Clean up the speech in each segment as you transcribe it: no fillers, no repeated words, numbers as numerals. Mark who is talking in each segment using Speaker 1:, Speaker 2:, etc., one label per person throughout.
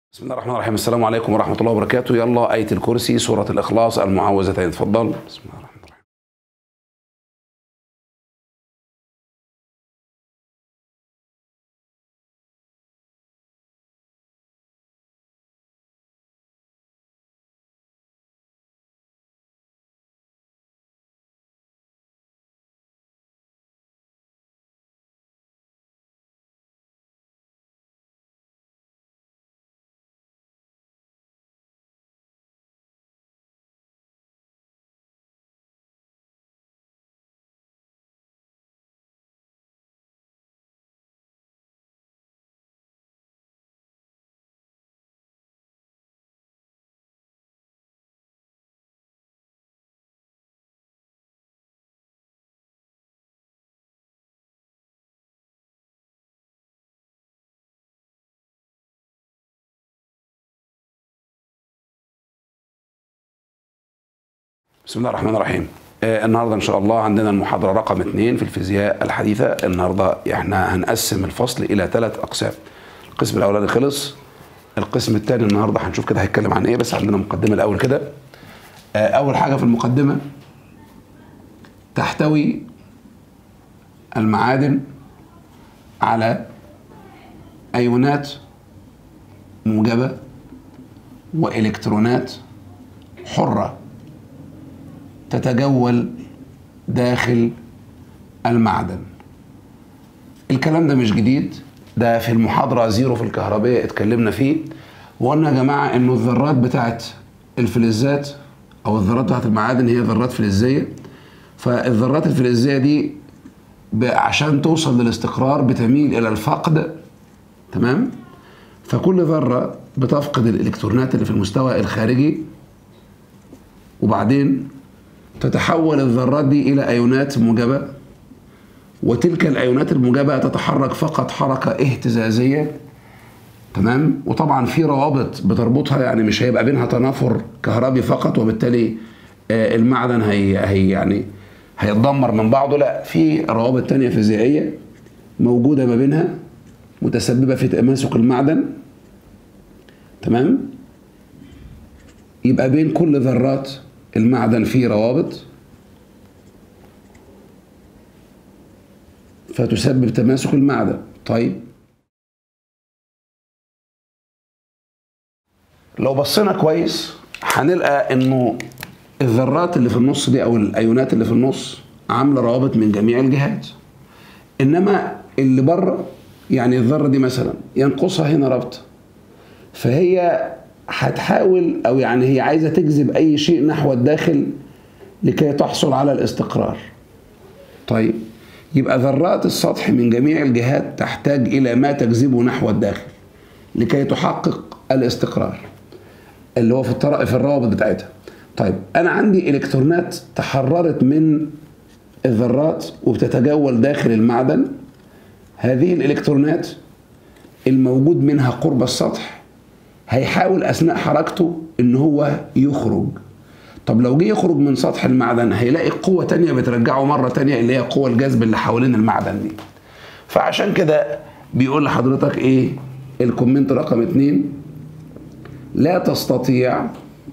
Speaker 1: بسم الله الرحمن الرحيم. السلام عليكم ورحمة الله وبركاته. يلا آية الكرسي، سورة الإخلاص، المعوذتين. اتفضل. بسم الله الرحمن الرحيم. بسم الله الرحمن الرحيم. النهارده ان شاء الله عندنا المحاضره رقم 2 في الفيزياء الحديثه. النهارده احنا هنقسم الفصل الى 3 اقسام. القسم الاولاني خلص، القسم الثاني النهارده هنشوف كده هيتكلم عن ايه، بس عندنا مقدمه الاول كده. اول حاجه في المقدمه، تحتوي المعادن على ايونات موجبه والكترونات حره تتجول داخل المعدن. الكلام ده مش جديد، ده في المحاضرة 0 في الكهربية اتكلمنا فيه، وقلنا يا جماعة انه الذرات بتاعت الفلزات او الذرات بتاعت المعادن هي ذرات فلزية. فالذرات الفلزية دي عشان توصل للاستقرار بتميل الى الفقد، تمام؟ فكل ذرة بتفقد الالكترونات اللي في المستوى الخارجي، وبعدين تتحول الذرات دي إلى أيونات موجبة، وتلك الأيونات الموجبة تتحرك فقط حركة اهتزازية، تمام؟ وطبعا في روابط بتربطها، يعني مش هيبقى بينها تنافر كهربي فقط وبالتالي المعدن يعني هيتدمر من بعضه، لا، في روابط تانية فيزيائية موجودة ما بينها متسببة في تماسك المعدن، تمام؟ يبقى بين كل ذرات المعدن فيه روابط فتسبب تماسك المعدن. طيب، لو بصينا كويس هنلقى انه الذرات اللي في النص دي او الايونات اللي في النص عامله روابط من جميع الجهات، انما اللي بره، يعني الذره دي مثلا ينقصها هنا رابطه، فهي هتحاول او يعني هي عايزه تجذب اي شيء نحو الداخل لكي تحصل على الاستقرار. طيب، يبقى ذرات السطح من جميع الجهات تحتاج الى ما تجذبه نحو الداخل لكي تحقق الاستقرار اللي هو في الروابط بتاعتها. طيب، انا عندي الكترونات تحررت من الذرات وبتتجول داخل المعدن. هذه الالكترونات الموجود منها قرب السطح هيحاول اثناء حركته ان هو يخرج. طب لو جه يخرج من سطح المعدن هيلاقي قوة تانية بترجعه مرة تانية، اللي هي قوة الجذب اللي حوالين المعدن دي. فعشان كده بيقول لحضرتك ايه الكومنت رقم 2؟ لا تستطيع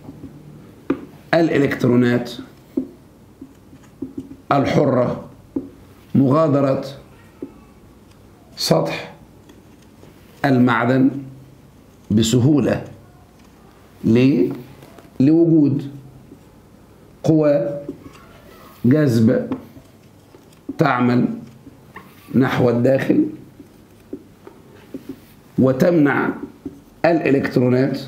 Speaker 1: الالكترونات الحرة مغادرة سطح المعدن بسهولة. ليه؟ لوجود قوى جذب تعمل نحو الداخل وتمنع الإلكترونات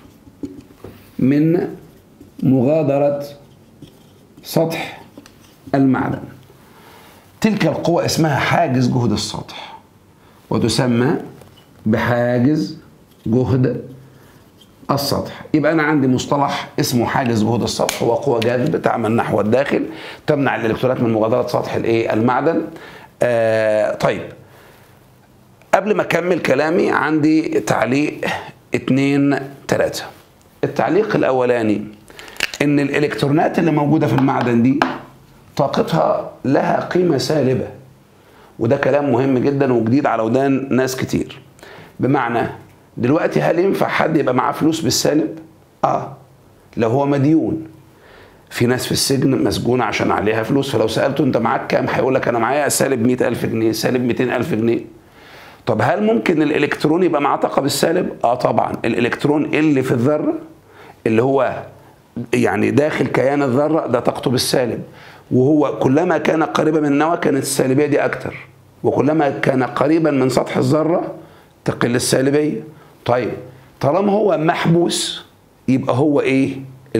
Speaker 1: من مغادرة سطح المعدن. تلك القوة اسمها حاجز جهد السطح، وتسمى بحاجز جهد السطح. يبقى أنا عندي مصطلح اسمه حاجز جهد السطح، هو قوة جاذب تعمل نحو الداخل تمنع الإلكترونات من مغادرة سطح المعدن. طيب، قبل ما أكمل كلامي عندي تعليق 2 3. التعليق الأولاني إن الإلكترونات اللي موجودة في المعدن دي طاقتها لها قيمة سالبة، وده كلام مهم جدا وجديد على ودان ناس كتير. بمعنى دلوقتي هل ينفع حد يبقى معاه فلوس بالسالب؟ لو هو مديون. في ناس في السجن مسجونة عشان عليها فلوس، فلو سألته انت معاك كام هيقول لك انا معايا سالب 100,000 جنيه، سالب 200,000 جنيه. طب هل ممكن الالكترون يبقى معاه طاقة بالسالب؟ طبعا. الالكترون اللي في الذرة اللي هو يعني داخل كيان الذرة ده طاقته بالسالب، وهو كلما كان قريبا من النواة كانت السالبية دي أكتر، وكلما كان قريبا من سطح الذرة تقل السالبية. طيب طالما هو محبوس يبقى هو إيه؟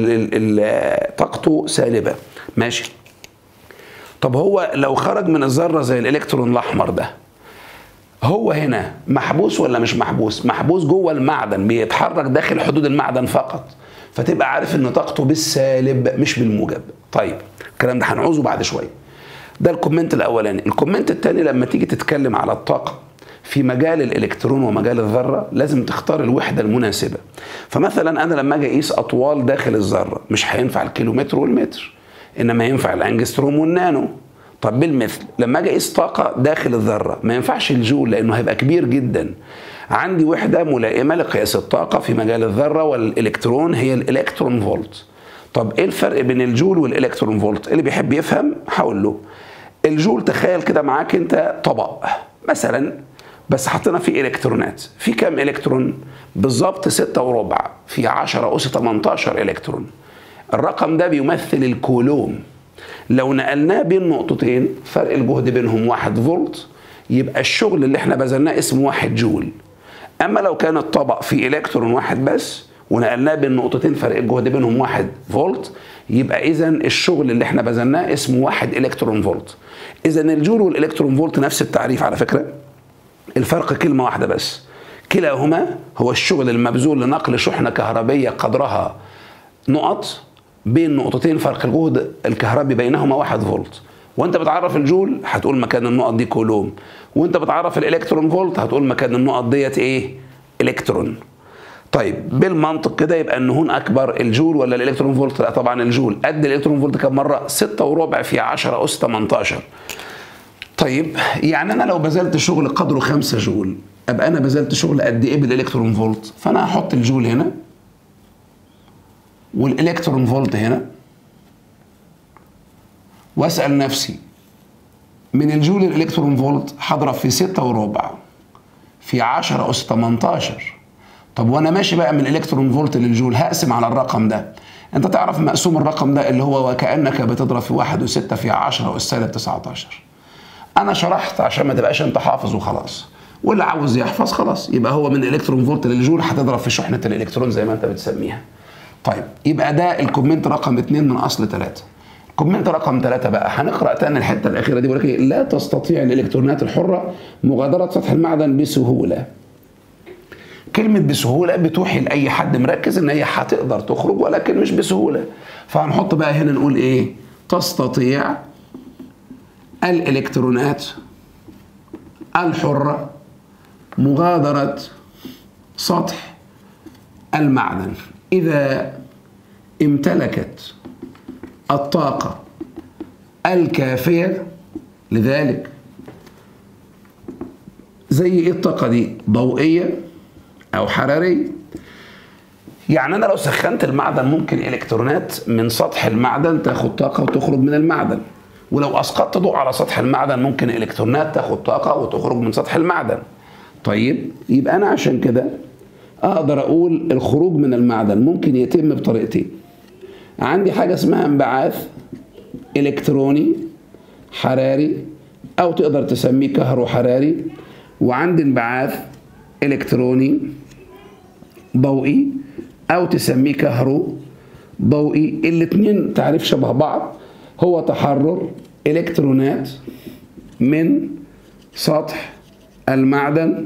Speaker 1: طاقته سالبة. ماشي. طب هو لو خرج من الذرة زي الإلكترون الأحمر ده، هو هنا محبوس ولا مش محبوس؟ محبوس جوه المعدن، بيتحرك داخل حدود المعدن فقط، فتبقى عارف ان طاقته بالسالب مش بالموجب. طيب الكلام ده هنعوزه بعد شويه. ده الكومنت الاولاني. الكومنت الثاني، لما تيجي تتكلم على الطاقه في مجال الالكترون ومجال الذره لازم تختار الوحده المناسبه. فمثلا انا لما اجي اقيس اطوال داخل الذره مش هينفع الكيلومتر والمتر، انما ينفع الانجستروم والنانو. طب بالمثل لما اجي اقيس طاقه داخل الذره ما ينفعش الجول لانه هيبقى كبير جدا. عندي وحده ملائمه لقياس الطاقه في مجال الذره والالكترون هي الالكترون فولت. طب ايه الفرق بين الجول والالكترون فولت؟ اللي بيحب يفهم هقول له الجول، تخيل كده معاك انت طبق مثلا بس حطينا فيه الكترونات. في كام الكترون؟ بالظبط 6.25 في 10 أس 18 الكترون. الرقم ده بيمثل الكولوم. لو نقلناه بين نقطتين فرق الجهد بينهم 1 فولت، يبقى الشغل اللي احنا بذلناه اسمه 1 جول. اما لو كان الطبق فيه الكترون واحد بس ونقلناه بين نقطتين فرق الجهد بينهم 1 فولت، يبقى اذا الشغل اللي احنا بذلناه اسمه 1 الكترون فولت. اذا الجول والالكترون فولت نفس التعريف على فكره، الفرق كلمه واحده بس، كلاهما هو الشغل المبذول لنقل شحنه كهربيه قدرها نقط بين نقطتين فرق الجهد الكهربي بينهما 1 فولت. وانت بتعرف الجول هتقول مكان النقط دي كولوم، وانت بتعرف الالكترون فولت هتقول مكان النقط ديت ايه؟ الكترون. طيب بالمنطق كده يبقى النهون اكبر الجول ولا الالكترون فولت؟ لا طبعا الجول. قد الالكترون فولت كم مره؟ 6.25 في 10 أس 18. طيب يعني انا لو بذلت شغل قدره 5 جول ابقى انا بذلت شغل قد ايه بالالكترون فولت؟ فانا هحط الجول هنا والالكترون فولت هنا، واسال نفسي من الجول للالكترون فولت هضرب في 6.25 في 10 أس 18. طب وانا ماشي بقى من الالكترون فولت للجول هقسم على الرقم ده. انت تعرف مقسوم الرقم ده اللي هو وكأنك بتضرب في 1.6 في 10 أس سالب 19. انا شرحت عشان ما تبقاش انت حافظ وخلاص، واللي عاوز يحفظ خلاص يبقى هو من الالكترون فولت للجول هتضرب في شحنه الالكترون زي ما انت بتسميها. طيب يبقى ده الكومنت رقم 2 من اصل 3. الكومنت رقم 3 بقى هنقرا تاني الحته الاخيره دي، ولكن لا تستطيع الالكترونات الحره مغادره سطح المعدن بسهوله. كلمه بسهوله بتوحي لاي حد مركز ان هي هتقدر تخرج ولكن مش بسهوله. فهنحط بقى هنا نقول ايه؟ تستطيع الالكترونات الحره مغادره سطح المعدن إذا امتلكت الطاقة الكافية لذلك. زي ايه الطاقة دي؟ ضوئية أو حرارية. يعني أنا لو سخنت المعدن ممكن إلكترونات من سطح المعدن تاخد طاقة وتخرج من المعدن، ولو أسقطت ضوء على سطح المعدن ممكن إلكترونات تاخد طاقة وتخرج من سطح المعدن. طيب يبقى أنا عشان كده أقدر أقول الخروج من المعدن ممكن يتم بطريقتين. عندي حاجة اسمها انبعاث إلكتروني حراري أو تقدر تسميه كهروحراري، وعندي انبعاث إلكتروني ضوئي أو تسميه كهروضوئي. الاتنين تعريف شبه بعض، هو تحرر إلكترونات من سطح المعدن.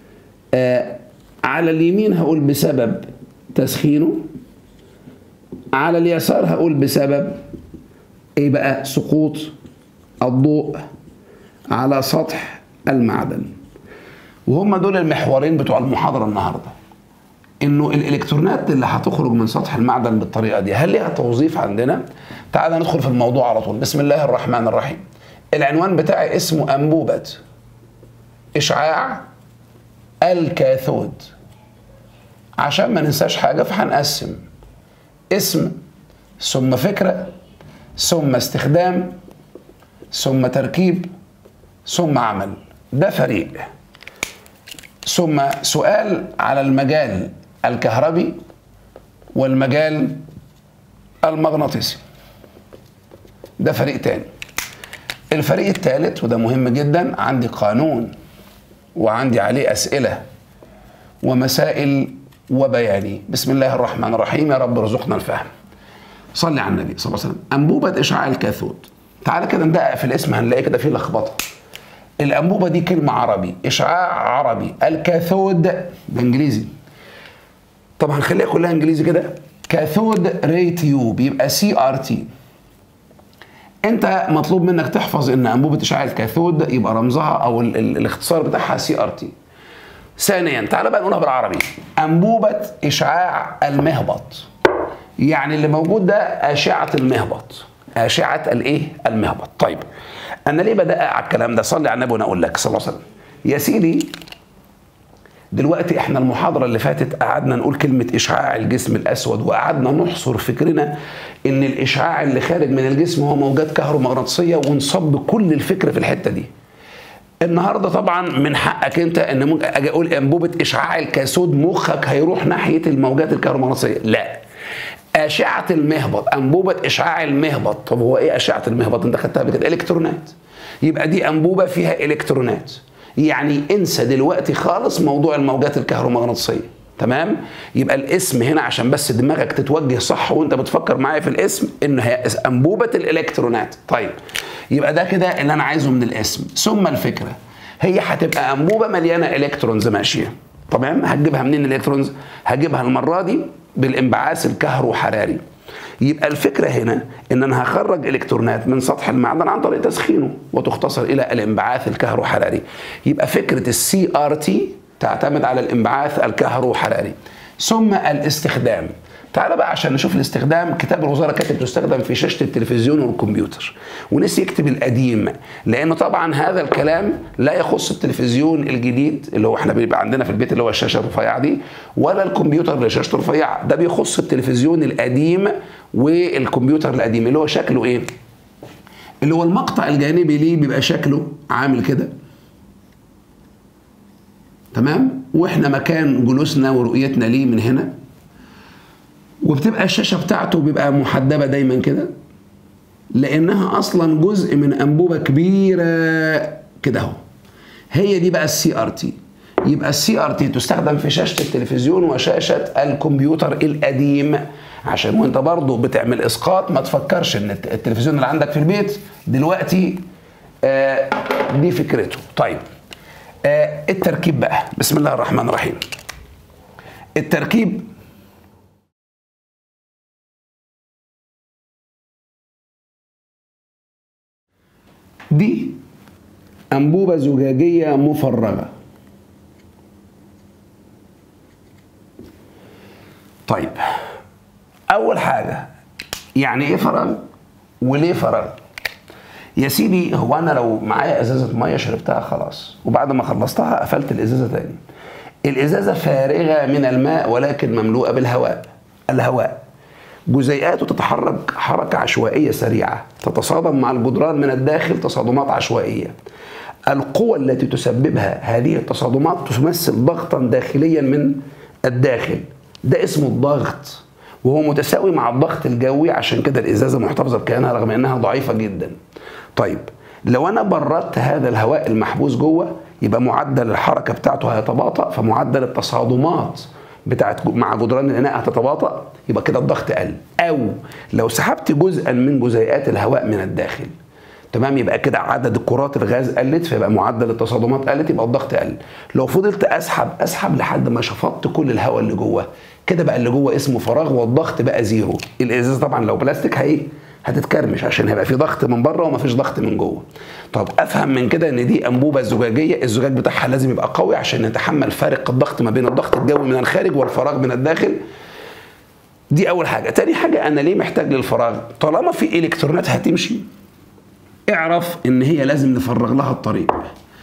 Speaker 1: على اليمين هقول بسبب تسخينه، على اليسار هقول بسبب ايه بقى؟ سقوط الضوء على سطح المعدن. وهم دول المحورين بتوع المحاضرة النهاردة، انه الالكترونات اللي هتخرج من سطح المعدن بالطريقة دي هل ليها توظيف عندنا؟ تعال ندخل في الموضوع على طول. بسم الله الرحمن الرحيم. العنوان بتاعي اسمه أنبوبة إشعاع الكاثود. عشان ما ننساش حاجة فهنقسم اسم ثم فكرة ثم استخدام ثم تركيب ثم عمل. ده فريق. ثم سؤال على المجال الكهربي والمجال المغناطيسي. ده فريق تاني. الفريق الثالث وده مهم جدا، عندي قانون وعندي عليه أسئلة ومسائل وبياني. بسم الله الرحمن الرحيم، يا رب ارزقنا الفهم. صلي على النبي صلى الله عليه وسلم. أنبوبة إشعاع الكاثود. تعالى كده ندقق في الاسم، هنلاقي كده فيه لخبطة. الأنبوبة دي كلمة عربي، إشعاع عربي، الكاثود ده إنجليزي. طب هنخليها كلها إنجليزي كده، كاثود ري تيوب، يبقى CRT. انت مطلوب منك تحفظ ان انبوبه اشعاع الكاثود يبقى رمزها او الاختصار بتاعها CRT. ثانيا تعال بقى نقولها بالعربي، انبوبه اشعاع المهبط، يعني اللي موجود ده اشعه المهبط، اشعه الايه؟ المهبط. طيب انا ليه بدقق على الكلام ده؟ صلي على النبي وانا اقول لك صلى الله عليه وسلم. يا سيدي دلوقتي احنا المحاضرة اللي فاتت قعدنا نقول كلمة إشعاع الجسم الأسود، وقعدنا نحصر فكرنا إن الإشعاع اللي خارج من الجسم هو موجات كهرومغناطيسية، ونصب كل الفكرة في الحتة دي. النهاردة طبعا من حقك أنت إن ممكن أجي أقول أنبوبة إشعاع الكاثود، مخك هيروح ناحية الموجات الكهرومغناطيسية. لا، أشعة المهبط، أنبوبة إشعاع المهبط. طب هو إيه أشعة المهبط؟ أنت خدتها قبل كده، إلكترونات. يبقى دي أنبوبة فيها إلكترونات. يعني انسى دلوقتي خالص موضوع الموجات الكهرومغناطيسيه. تمام؟ يبقى الاسم هنا عشان بس دماغك تتوجه صح وانت بتفكر معايا في الاسم، ان هي انبوبه الالكترونات. طيب يبقى ده كده اللي انا عايزه من الاسم. ثم الفكره، هي هتبقى انبوبه مليانه الكترونز ماشيه. تمام؟ هتجيبها منين الالكترونز؟ هجيبها المره دي بالانبعاث الكهروحراري. يبقى الفكرة هنا ان انا هخرج الكترونات من سطح المعدن عن طريق تسخينه وتختصر الى الانبعاث الكهروحراري. يبقى فكرة CRT تعتمد على الانبعاث الكهروحراري. ثم الاستخدام. تعال بقى عشان نشوف الاستخدام. كتاب الوزارة كاتب تستخدم في شاشة التلفزيون والكمبيوتر، ونسي يكتب القديم، لأنه طبعا هذا الكلام لا يخص التلفزيون الجديد اللي هو احنا بيبقى عندنا في البيت اللي هو الشاشة الرفيعة دي، ولا الكمبيوتر اللي شاشته رفيعة. ده بيخص التلفزيون القديم والكمبيوتر القديم اللي هو شكله ايه؟ اللي هو المقطع الجانبي ليه بيبقى شكله عامل كده. تمام؟ واحنا مكان جلوسنا ورؤيتنا ليه من هنا، وبتبقى الشاشة بتاعته بيبقى محدبة دايما كده، لأنها أصلا جزء من أنبوبة كبيرة كده اهو. هي دي بقى CRT. يبقى CRT تستخدم في شاشة التلفزيون وشاشة الكمبيوتر القديم، عشان وانت برضو بتعمل إسقاط ما تفكرش إن التلفزيون اللي عندك في البيت دلوقتي دي فكرته. طيب التركيب بقى، بسم الله الرحمن الرحيم. التركيب دي أنبوبة زجاجية مفرغة. طيب أول حاجة، يعني إيه فراغ وليه فراغ؟ يا سيدي هو أنا لو معايا إزازة مية شربتها خلاص، وبعد ما خلصتها قفلت الإزازة تاني. الإزازة فارغة من الماء ولكن مملوءة بالهواء. الهواء جزيئاته تتحرك حركة عشوائية سريعة، تتصادم مع الجدران من الداخل تصادمات عشوائية. القوى التي تسببها هذه التصادمات تمثل ضغطا داخليا من الداخل، ده اسمه الضغط، وهو متساوي مع الضغط الجوي. عشان كده الإزازة محتفظة بكيانها رغم أنها ضعيفة جدا. طيب لو أنا بردت هذا الهواء المحبوس جوه، يبقى معدل الحركة بتاعته هيتباطأ، فمعدل التصادمات بتاعت مع جدران الإناء هتتباطأ، يبقى كده الضغط قل. أو لو سحبت جزءا من جزيئات الهواء من الداخل، تمام، يبقى كده عدد كرات الغاز قلت، فيبقى معدل التصادمات قلت، يبقى الضغط قل. لو فضلت اسحب لحد ما شفطت كل الهواء اللي جوه، كده بقى اللي جوه اسمه فراغ والضغط بقى زيرو. الازازه طبعا لو بلاستيك هتتكرمش عشان هيبقى في ضغط من بره ومفيش ضغط من جوه. طب افهم من كده ان دي انبوبه زجاجيه، الزجاج بتاعها لازم يبقى قوي عشان يتحمل فارق الضغط ما بين الضغط الجوي من الخارج والفراغ من الداخل. دي اول حاجه. تاني حاجه، انا ليه محتاج للفراغ؟ طالما في الكترونات هتمشي، اعرف ان هي لازم نفرغ لها الطريق.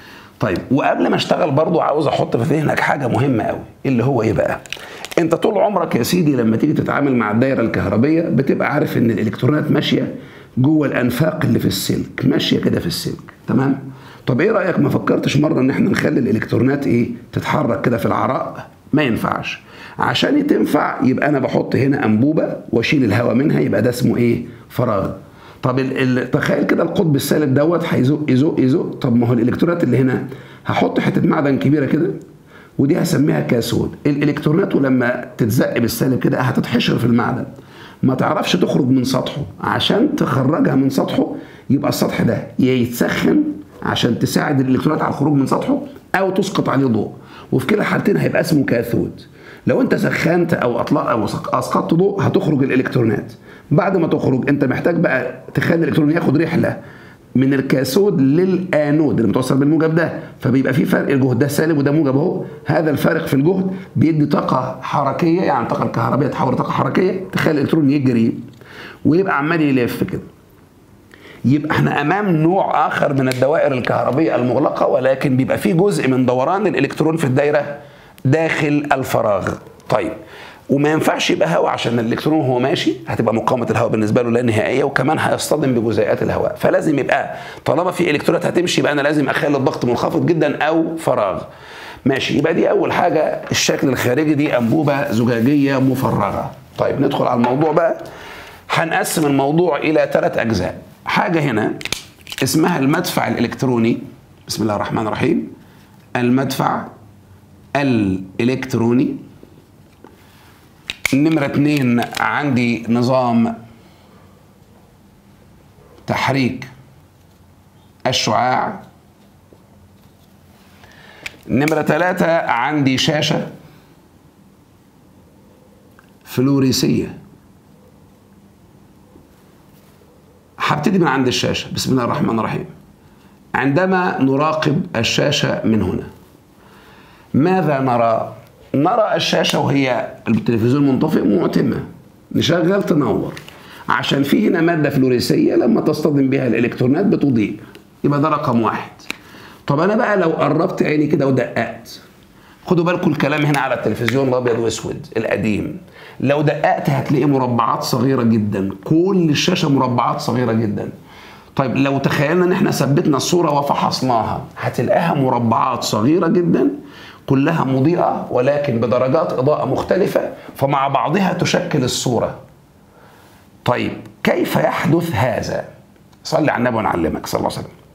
Speaker 1: طيب وقبل ما اشتغل برضو عاوز احط في ذهنك حاجه مهمه قوي، اللي هو ايه بقى؟ انت طول عمرك يا سيدي لما تيجي تتعامل مع الدايره الكهربيه بتبقى عارف ان الالكترونات ماشيه جوه الانفاق اللي في السلك، ماشيه كده في السلك، تمام؟ طب ايه رايك ما فكرتش مره ان احنا نخلي الالكترونات ايه؟ تتحرك كده في العراء؟ ما ينفعش. عشان تنفع يبقى انا بحط هنا انبوبه واشيل الهواء منها، يبقى ده اسمه ايه؟ فراغ. طب تخيل كده القطب السالب دوت هيزق يزق يزق، طب ما هو الالكترونات اللي هنا هحط حته معدن كبيره كده ودي هسميها كاثود. الالكترونات ولما تتزق بالسالب كده هتتحشر في المعدن، ما تعرفش تخرج من سطحه. عشان تخرجها من سطحه يبقى السطح ده يا يتسخن عشان تساعد الالكترونات على الخروج من سطحه، او تسقط عليه ضوء، وفي كلا الحالتين هيبقى اسمه كاثود. لو انت سخنت او اسقطت ضوء هتخرج الالكترونات. بعد ما تخرج انت محتاج بقى تخلي الالكترون ياخد رحله من الكاثود للانود اللي متوصل بالموجب ده، فبيبقى في فرق الجهد، ده سالب وده موجب اهو. هذا الفارق في الجهد بيدي طاقه حركيه، يعني الطاقه الكهربائيه تحول طاقه حركيه تخلي الالكترون يجري ويبقى عمال يلف كده. يبقى احنا امام نوع اخر من الدوائر الكهربيه المغلقه، ولكن بيبقى فيه جزء من دوران الالكترون في الدايره داخل الفراغ. طيب وما ينفعش يبقى هواء، عشان الالكترون وهو ماشي هتبقى مقاومه الهواء بالنسبه له لا نهائيه، وكمان هيصطدم بجزيئات الهواء. فلازم يبقى طالما في الكترونات هتمشي يبقى انا لازم اخلي الضغط منخفض جدا او فراغ. ماشي، يبقى دي اول حاجه. الشكل الخارجي دي انبوبه زجاجيه مفرغه. طيب ندخل على الموضوع بقى. هنقسم الموضوع الى 3 اجزاء. حاجه هنا اسمها المدفع الالكتروني، بسم الله الرحمن الرحيم. المدفع الالكتروني. نمرة 2 عندي نظام تحريك الشعاع. نمرة 3 عندي شاشة فلوريسية. هبتدي من عند الشاشة، بسم الله الرحمن الرحيم. عندما نراقب الشاشة من هنا ماذا نرى؟ نرى الشاشة وهي التلفزيون منطفئ معتمة، نشغل تنور، عشان في هنا مادة فلوريسية لما تصطدم بها الإلكترونات بتضيء، يبقى ده رقم 1. طب أنا بقى لو قربت عيني كده ودققت، خدوا بالكم الكلام هنا على التلفزيون الأبيض وأسود القديم، لو دققت هتلاقي مربعات صغيرة جدا، كل الشاشة مربعات صغيرة جدا. طيب لو تخيلنا ان احنا ثبتنا الصورة وفحصناها هتلاقيها مربعات صغيرة جدا كلها مضيئة ولكن بدرجات إضاءة مختلفة، فمع بعضها تشكل الصورة. طيب كيف يحدث هذا؟ صلي على النبي ونعلمك صلى الله عليه وسلم.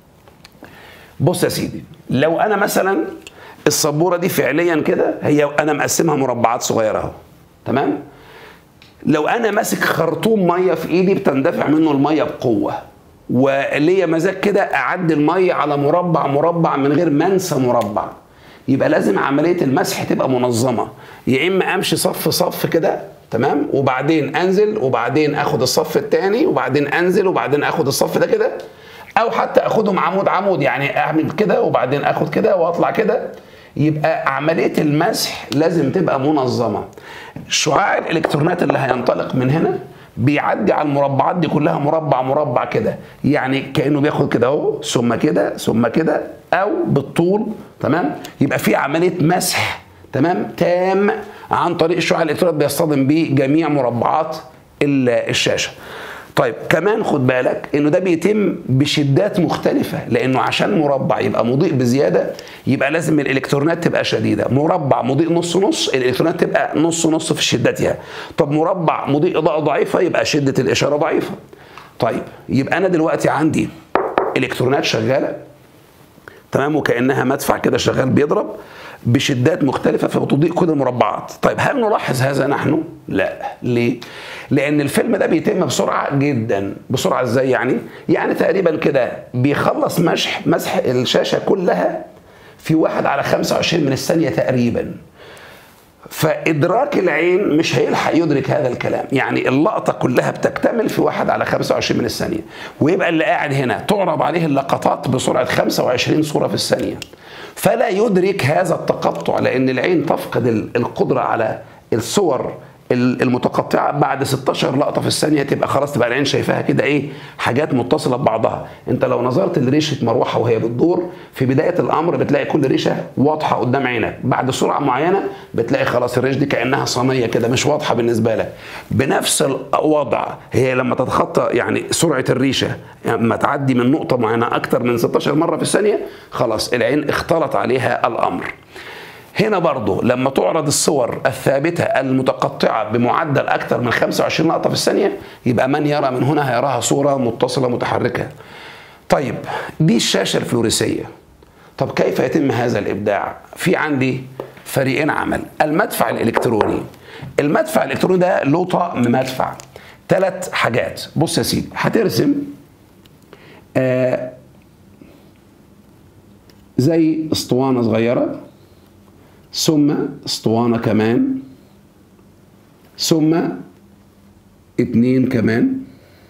Speaker 1: بص يا سيدي، لو أنا مثلا السبورة دي فعليا كده هي أنا مقسمها مربعات صغيرة أهو، تمام؟ لو أنا ماسك خرطوم مية في إيدي بتندفع منه المية بقوة، وليا مزاج كده أعدي المية على مربع مربع من غير ما أنسى مربع، يبقى لازم عملية المسح تبقى منظمة. يا إما أمشي صف صف كده، تمام، وبعدين أنزل وبعدين أخد الصف الثاني وبعدين أنزل وبعدين أخد الصف ده كده، أو حتى أخدهم عمود عمود، يعني أعمل كده وبعدين أخد كده وأطلع كده. يبقى عملية المسح لازم تبقى منظمة. شعاع الإلكترونات اللي هينطلق من هنا بيعدي على المربعات دي كلها مربع مربع كده، يعني كأنه بياخد كده اهو ثم كده ثم كده او بالطول، تمام؟ يبقى في عملية مسح تمام تام عن طريق الشعاع الالكتروني بيصطدم بيه جميع مربعات الشاشة. طيب كمان خد بالك انه ده بيتم بشدات مختلفة، لانه عشان مربع يبقى مضيء بزيادة يبقى لازم الالكترونات تبقى شديدة. مربع مضيء نص نص الالكترونات تبقى نص نص في شدتها. طب مربع مضيء اضاءة ضعيفة يبقى شدة الاشارة ضعيفة. طيب يبقى انا دلوقتي عندي الكترونات شغالة تمام، وكأنها مدفع كده شغال بيضرب بشدات مختلفة فبتضيء كل المربعات. طيب هل نلاحظ هذا نحن؟ لا. ليه؟ لأن الفيلم ده بيتم بسرعة جدا. بسرعة ازاي يعني؟ يعني تقريبا كده بيخلص مسح الشاشة كلها في 1/25 من الثانية تقريبا. فإدراك العين مش هيلحق يدرك هذا الكلام، يعني اللقطة كلها بتكتمل في 1/25 من الثانية، ويبقى اللي قاعد هنا تعرض عليه اللقطات بسرعة 25 صورة في الثانية، فلا يدرك هذا التقطع، لأن العين تفقد القدرة على الصور المتقطعه بعد 16 لقطه في الثانيه تبقى خلاص، تبقى العين شايفاها كده ايه، حاجات متصله ببعضها. انت لو نظرت لريشه مروحه وهي بتدور في بدايه الامر بتلاقي كل ريشه واضحه قدام عينك، بعد سرعه معينه بتلاقي خلاص الريش دي كانها صينيه كده مش واضحه بالنسبه لك. بنفس الوضع هي لما تتخطى يعني سرعه الريشه لما تعدي من نقطه معينه اكتر من 16 مره في الثانيه خلاص العين اختلط عليها الامر. هنا برضو لما تعرض الصور الثابتة المتقطعة بمعدل أكثر من 25 لقطة في الثانية يبقى من يرى من هنا هيراها صورة متصلة متحركة. طيب دي الشاشة الفلوريسية. طب كيف يتم هذا الإبداع؟ في عندي فريقين عمل. المدفع الإلكتروني. المدفع الإلكتروني ده له طقم مدفع 3 حاجات. بص يا سيدي، هترسم زي اسطوانة صغيرة، ثم اسطوانة كمان، ثم 2 كمان،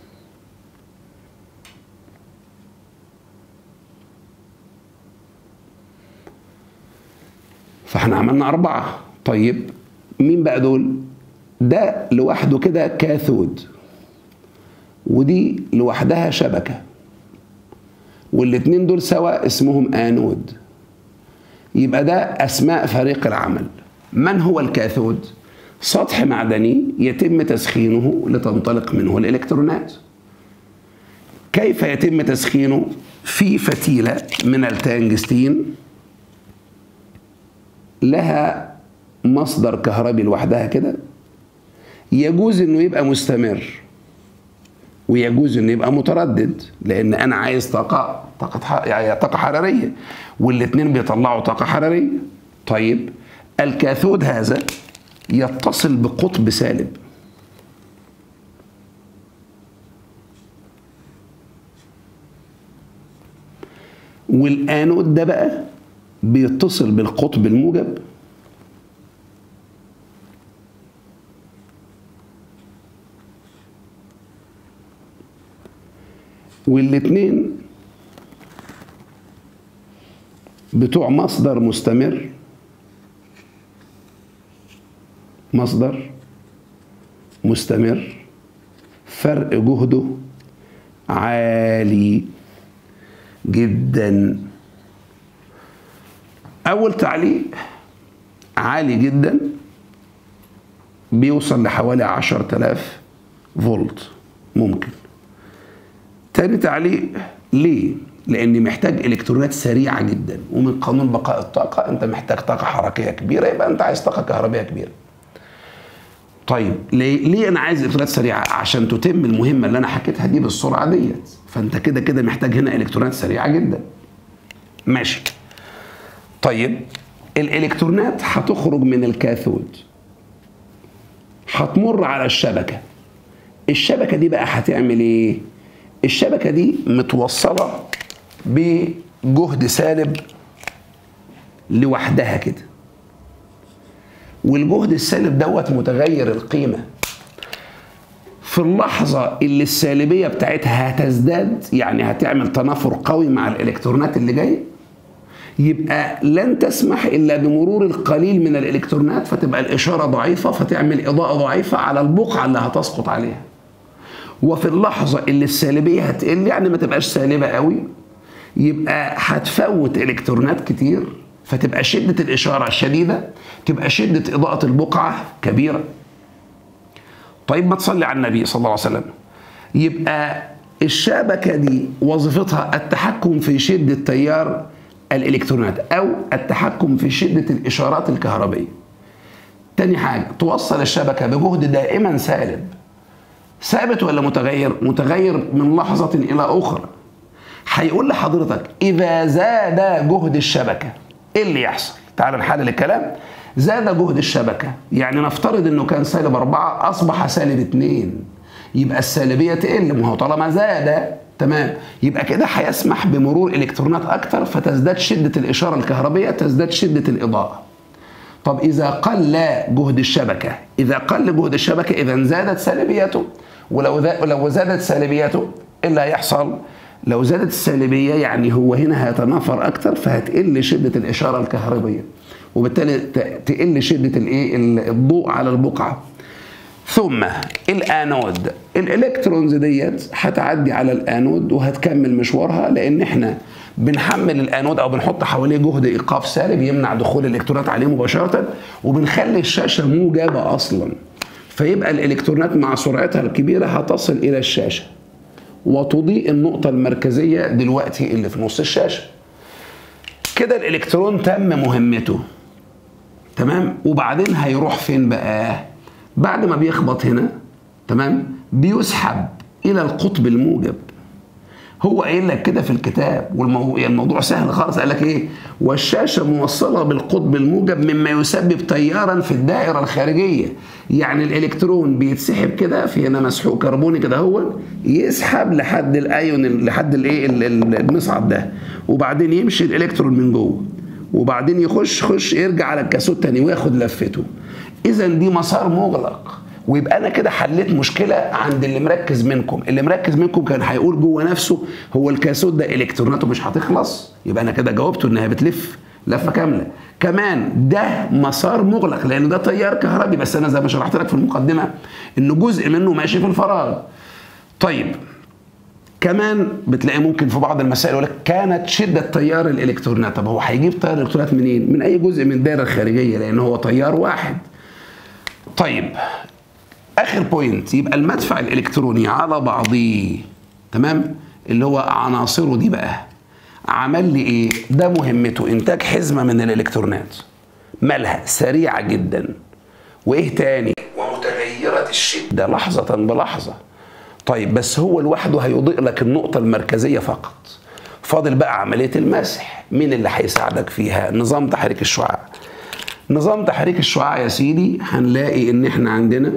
Speaker 1: فاحنا عملنا 4. طيب مين بقى دول؟ ده لوحده كده كاثود، ودي لوحدها شبكة، والاتنين دول سوا اسمهم آنود. يبقى ده أسماء فريق العمل. من هو الكاثود؟ سطح معدني يتم تسخينه لتنطلق منه الإلكترونات. كيف يتم تسخينه؟ في فتيلة من التنجستين لها مصدر كهربي لوحدها كده، يجوز انه يبقى مستمر ويجوز انه يبقى متردد، لان انا عايز طاقة حرارية، والاتنين بيطلعوا طاقة حرارية. طيب الكاثود هذا يتصل بقطب سالب، والآنود ده بقى بيتصل بالقطب الموجب، والاتنين بتوع مصدر مستمر، مصدر مستمر فرق جهده عالي جدا. أول تعليق عالي جدا بيوصل لحوالي 10,000 فولت ممكن. تاني تعليق ليه؟ لأني محتاج إلكترونات سريعة جدا، ومن قانون بقاء الطاقة أنت محتاج طاقة حركية كبيرة، يبقى أنت عايز طاقة كهربائية كبيرة. طيب ليه أنا عايز إلكترونات سريعة؟ عشان تتم المهمة اللي أنا حكيتها دي بالسرعة ديت، فأنت كده كده محتاج هنا إلكترونات سريعة جدا. ماشي. طيب الإلكترونات هتخرج من الكاثود، هتمر على الشبكة. الشبكة دي بقى هتعمل إيه؟ الشبكة دي متوصلة بجهد سالب لوحدها كده، والجهد السالب دوت متغير القيمة. في اللحظة اللي السالبية بتاعتها هتزداد، يعني هتعمل تنافر قوي مع الإلكترونات اللي جاية، يبقى لن تسمح إلا بمرور القليل من الإلكترونات، فتبقى الإشارة ضعيفة، فتعمل إضاءة ضعيفة على البقعة اللي هتسقط عليها. وفي اللحظة اللي السالبية هتقل، يعني ما تبقاش سالبة قوي، يبقى هتفوت إلكترونات كتير، فتبقى شدة الإشارة شديدة، تبقى شدة إضاءة البقعة كبيرة. طيب ما تصلي على النبي صلى الله عليه وسلم. يبقى الشبكة دي وظيفتها التحكم في شدة تيار الإلكترونات أو التحكم في شدة الإشارات الكهربية. تاني حاجة، توصل الشبكة بجهد دائما سالب، ثابت ولا متغير؟ متغير من لحظة إلى أخرى. هيقول لحضرتك إذا زاد جهد الشبكة إيه اللي يحصل؟ تعال نحلل الكلام. زاد جهد الشبكة، يعني نفترض إنه كان -4 أصبح -2، يبقى السالبية تقل، ما هو طالما زاد تمام، يبقى كده هيسمح بمرور إلكترونات أكتر، فتزداد شدة الإشارة الكهربية، تزداد شدة الإضاءة. طب إذا قل جهد الشبكة، إذا قل جهد الشبكة إذا زادت سالبيته، ولو زادت سالبيته إيه اللي هيحصل؟ لو زادت السالبية يعني هو هنا هيتنافر أكتر، فهتقل شدة الإشارة الكهربية، وبالتالي تقل شدة الضوء على البقعة. ثم الانود، الالكترونز ديت هتعدي على الانود وهتكمل مشوارها، لان احنا بنحمل الانود او بنحط حواليه جهد ايقاف سالب يمنع دخول الالكترونات عليه مباشره، وبنخلي الشاشه موجبه اصلا، فيبقى الالكترونات مع سرعتها الكبيره هتصل الى الشاشه وتضيء النقطه المركزيه دلوقتي اللي في نص الشاشه. كده الالكترون تم مهمته، تمام. وبعدين هيروح فين بقى؟ بعد ما بيخبط هنا، تمام، بيسحب الى القطب الموجب. هو قايل لك كده في الكتاب، والموضوع سهل خالص. قال لك ايه؟ والشاشه موصله بالقطب الموجب مما يسبب تيارا في الدائره الخارجيه. يعني الالكترون بيتسحب كده، في هنا مسحوق كربوني كده، هو يسحب لحد الايون، لحد الايه المصعد ده، وبعدين يمشي الالكترون من جوه، وبعدين يخش يرجع على الكاثود تاني وياخد لفته. اذا دي مسار مغلق. ويبقى انا كده حليت مشكله عند اللي مركز منكم. اللي مركز منكم كان هيقول جوه نفسه هو الكاثود ده الكتروناته مش هتخلص، يبقى انا كده جاوبته انها بتلف لفه كامله. كمان ده مسار مغلق لان ده تيار كهربي، بس انا زي ما شرحت لك في المقدمه انه جزء منه ماشي في الفراغ. طيب كمان بتلاقي ممكن في بعض المسائل يقول لك كانت شده تيار الالكترونات. طب هو هيجيب تيار الالكترونات منين؟ من اي جزء من الدائره الخارجيه، لان هو تيار واحد. طيب اخر بوينت، يبقى المدفع الالكتروني على بعضيه، تمام، اللي هو عناصره دي بقى عمل لي ايه؟ ده مهمته انتاج حزمه من الالكترونات مالها سريعه جدا، وايه تاني؟ ومتغيره الشده لحظه بلحظه. طيب بس هو لوحده هيضيء لك النقطه المركزيه فقط. فاضل بقى عمليه المسح. مين اللي هيساعدك فيها؟ نظام تحريك الشعاع. نظام تحريك الشعاع يا سيدي هنلاقي ان احنا عندنا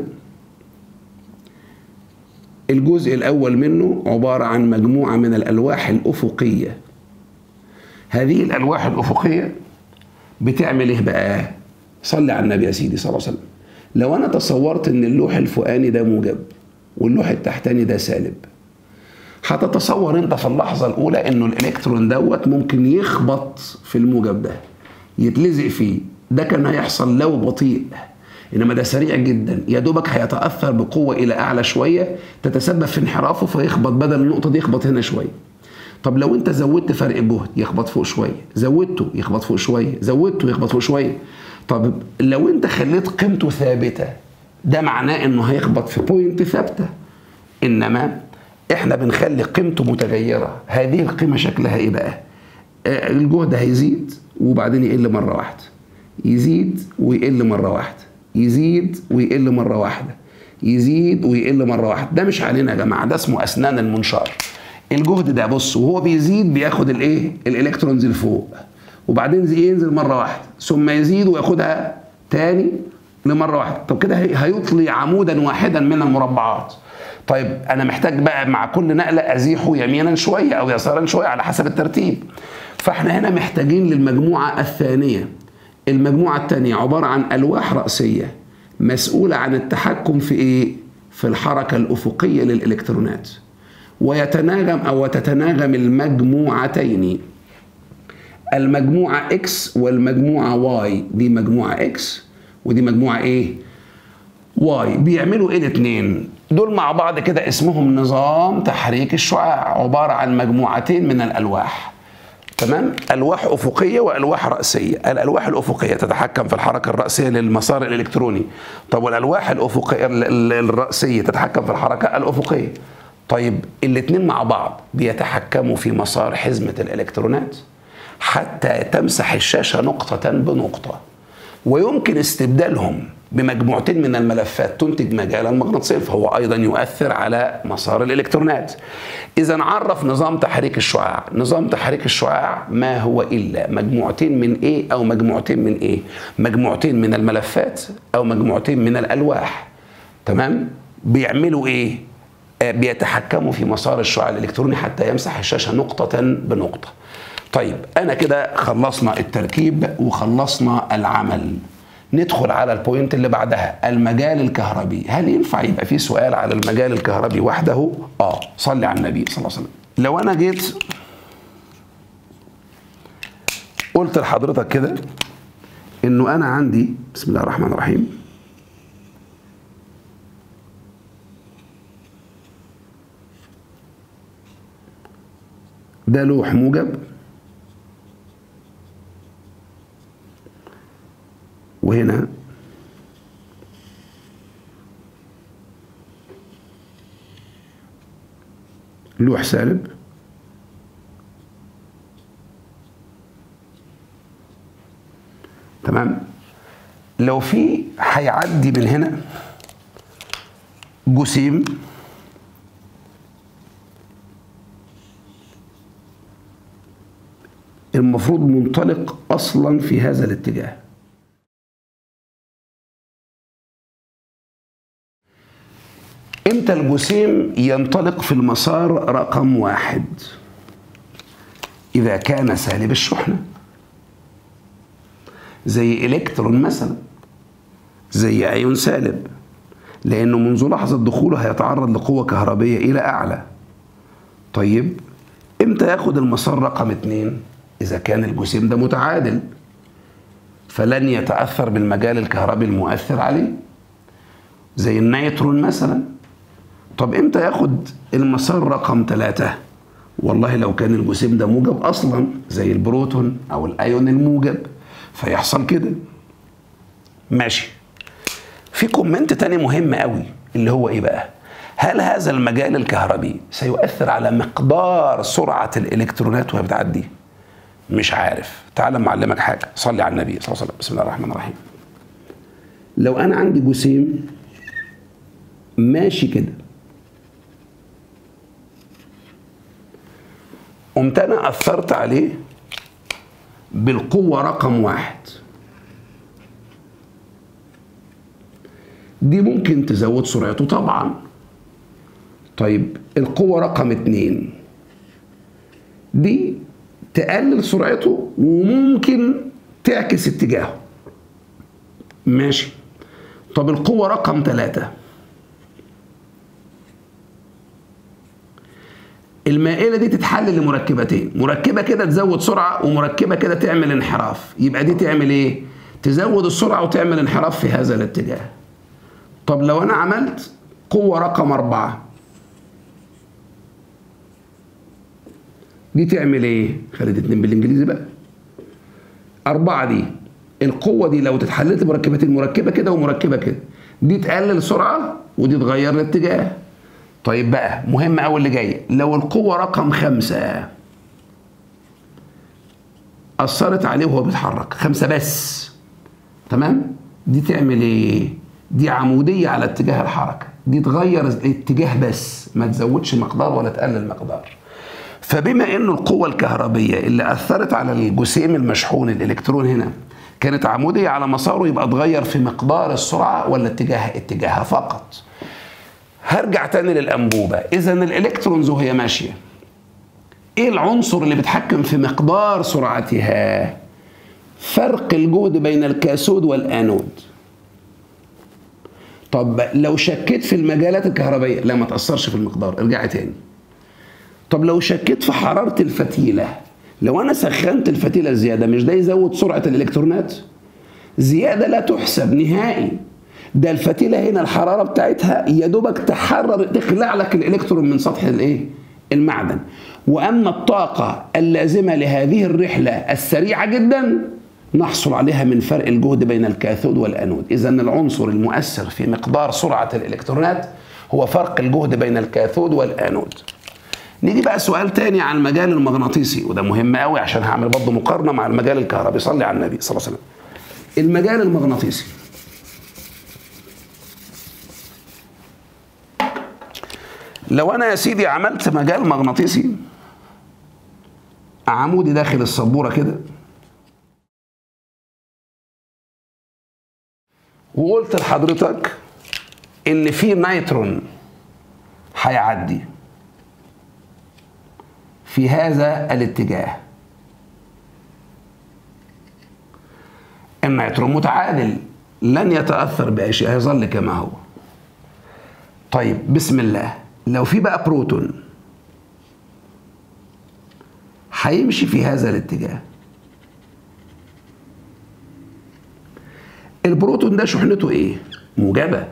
Speaker 1: الجزء الأول منه عبارة عن مجموعة من الألواح الأفقية. هذه الألواح الأفقية بتعمل إيه بقى؟ صلي على النبي يا سيدي صلى الله عليه وسلم. لو أنا تصورت إن اللوح الفوقاني ده موجب واللوح التحتاني ده سالب، هتتصور أنت في اللحظة الأولى إنه الإلكترون دوت ممكن يخبط في الموجب ده، يتلزق فيه. ده كان هيحصل لو بطيء، انما ده سريع جدا، يا دوبك هيتاثر بقوه الى اعلى شويه تتسبب في انحرافه فيخبط بدل النقطه دي يخبط هنا شويه. طب لو انت زودت فرق جهد يخبط فوق شويه، زودته يخبط فوق شويه، زودته يخبط فوق شويه. طب لو انت خليت قيمته ثابته، ده معناه انه هيخبط في بوينت ثابته. انما احنا بنخلي قيمته متغيره. هذه القيمه شكلها ايه بقى؟ الجهد هيزيد وبعدين يقل مره واحده، يزيد ويقل مره واحده، يزيد ويقل مره واحده، يزيد ويقل مره واحده. ده مش علينا يا جماعه، ده اسمه اسنان المنشار. الجهد ده بص وهو بيزيد بياخد الايه؟ الالكترونز لفوق، وبعدين ينزل مره واحده، ثم يزيد وياخدها تاني لمره واحده. طب كده هيطلي عمودا واحدا من المربعات. طيب انا محتاج بقى مع كل نقله ازيحه يمينا شويه او يسارا شويه على حسب الترتيب. فاحنا هنا محتاجين للمجموعه الثانيه. المجموعة الثانية عبارة عن ألواح رأسية مسؤولة عن التحكم في إيه؟ في الحركة الأفقية للإلكترونات. وتتناغم المجموعتين، المجموعة X والمجموعة Y. دي مجموعة X ودي مجموعة إيه؟ Y. بيعملوا إيه الاتنين؟ دول مع بعض كده اسمهم نظام تحريك الشعاع، عبارة عن مجموعتين من الألواح، تمام؟ ألواح أفقية وألواح رأسية. الألواح الأفقية تتحكم في الحركة الرأسية للمسار الإلكتروني. طب والألواح الأفقية الرأسية تتحكم في الحركة الأفقية. طيب الاتنين مع بعض بيتحكموا في مسار حزمة الإلكترونات حتى تمسح الشاشة نقطة بنقطة، ويمكن استبدالهم بمجموعتين من الملفات تنتج مجالا مغناطيسيا، فهو ايضا يؤثر على مسار الالكترونات. اذا عرف نظام تحريك الشعاع. نظام تحريك الشعاع ما هو الا مجموعتين من ايه او مجموعتين من ايه؟ مجموعتين من الملفات او مجموعتين من الالواح، تمام؟ بيعملوا ايه؟ بيتحكموا في مسار الشعاع الالكتروني حتى يمسح الشاشة نقطة بنقطة. طيب انا كده خلصنا التركيب وخلصنا العمل. ندخل على البوينت اللي بعدها، المجال الكهربي. هل ينفع يبقى فيه سؤال على المجال الكهربي وحده؟ صلي على النبي صلى الله عليه وسلم. لو انا جيت قلت لحضرتك كده انه انا عندي، بسم الله الرحمن الرحيم، ده لوح موجب، وهنا لوح سالب، تمام. لو في هيعدي من هنا جسيم المفروض منطلق اصلا في هذا الاتجاه، امتى الجسيم ينطلق في المسار رقم 1؟ اذا كان سالب الشحنة، زي الكترون مثلا، زي ايون سالب، لانه منذ لحظة دخوله هيتعرض لقوة كهربية الى اعلى. طيب امتى ياخد المسار رقم 2؟ اذا كان الجسيم ده متعادل، فلن يتأثر بالمجال الكهربي المؤثر عليه، زي النيترون مثلا. طب امتى ياخد المسار رقم 3؟ والله لو كان الجسيم ده موجب اصلا، زي البروتون او الايون الموجب، فيحصل كده. ماشي. في كومنت تاني مهم قوي، اللي هو ايه بقى؟ هل هذا المجال الكهربي سيؤثر على مقدار سرعة الالكترونات وهي بتعدي؟ مش عارف. تعال معلمك حاجة، صلي على النبي صلى الله عليه وسلم. بسم الله الرحمن الرحيم. لو انا عندي جسيم ماشي كده، قمت انا اثرت عليه بالقوة رقم 1، دي ممكن تزود سرعته طبعا. طيب القوة رقم 2 دي تقلل سرعته وممكن تعكس اتجاهه. ماشي. طب القوة رقم 3، المائلة دي تتحلل لمركبتين، مركبة كده تزود سرعة ومركبة كده تعمل انحراف. يبقى دي تعمل ايه؟ تزود السرعة وتعمل انحراف في هذا الاتجاه. طب لو انا عملت قوة رقم 4، دي تعمل ايه؟ خليت 2 بالانجليزي بقى. 4 دي، القوة دي لو تتحللت مركبتين، مركبة كده ومركبة كده، دي تقلل سرعة ودي تغير الاتجاه. طيب بقى مهم قوي اللي جاي، لو القوة رقم 5 أثرت عليه وهو بيتحرك، 5 بس، تمام؟ دي تعمل ايه؟ دي عمودية على اتجاه الحركة، دي تغير الاتجاه بس، ما تزودش مقدار ولا تقلل مقدار. فبما انه القوة الكهربية اللي أثرت على الجسيم المشحون الإلكترون هنا كانت عمودية على مساره، يبقى تغير في مقدار السرعة ولا اتجاهها فقط. هرجع تاني للأنبوبة. إذا الإلكترونز وهي ماشية، إيه العنصر اللي بيتحكم في مقدار سرعتها؟ فرق الجهد بين الكاثود والآنود. طب لو شكيت في المجالات الكهربائية، لا ما تأثرش في المقدار، ارجعي تاني. طب لو شكيت في حرارة الفتيلة، لو أنا سخنت الفتيلة زيادة، مش ده يزود سرعة الإلكترونات؟ زيادة لا تحسب نهائي. ده الفتيلة هنا الحرارة بتاعتها يا دوبك تخلع لك الإلكترون من سطح الإيه؟ المعدن. وأما الطاقة اللازمة لهذه الرحلة السريعة جدا نحصل عليها من فرق الجهد بين الكاثود والأنود. إذا العنصر المؤثر في مقدار سرعة الإلكترونات هو فرق الجهد بين الكاثود والأنود. نيجي بقى سؤال تاني عن المجال المغناطيسي، وده مهم قوي عشان هعمل برضه مقارنة مع المجال الكهربي. صلي على النبي صلى الله عليه وسلم. المجال المغناطيسي، لو أنا يا سيدي عملت مجال مغناطيسي عمودي داخل السبورة كده، وقلت لحضرتك إن في نيترون هيعدي في هذا الاتجاه، النيترون متعادل لن يتأثر بأي شيء، هيظل كما هو. طيب بسم الله، لو في بقى بروتون هيمشي في هذا الاتجاه، البروتون ده شحنته ايه؟ موجبة.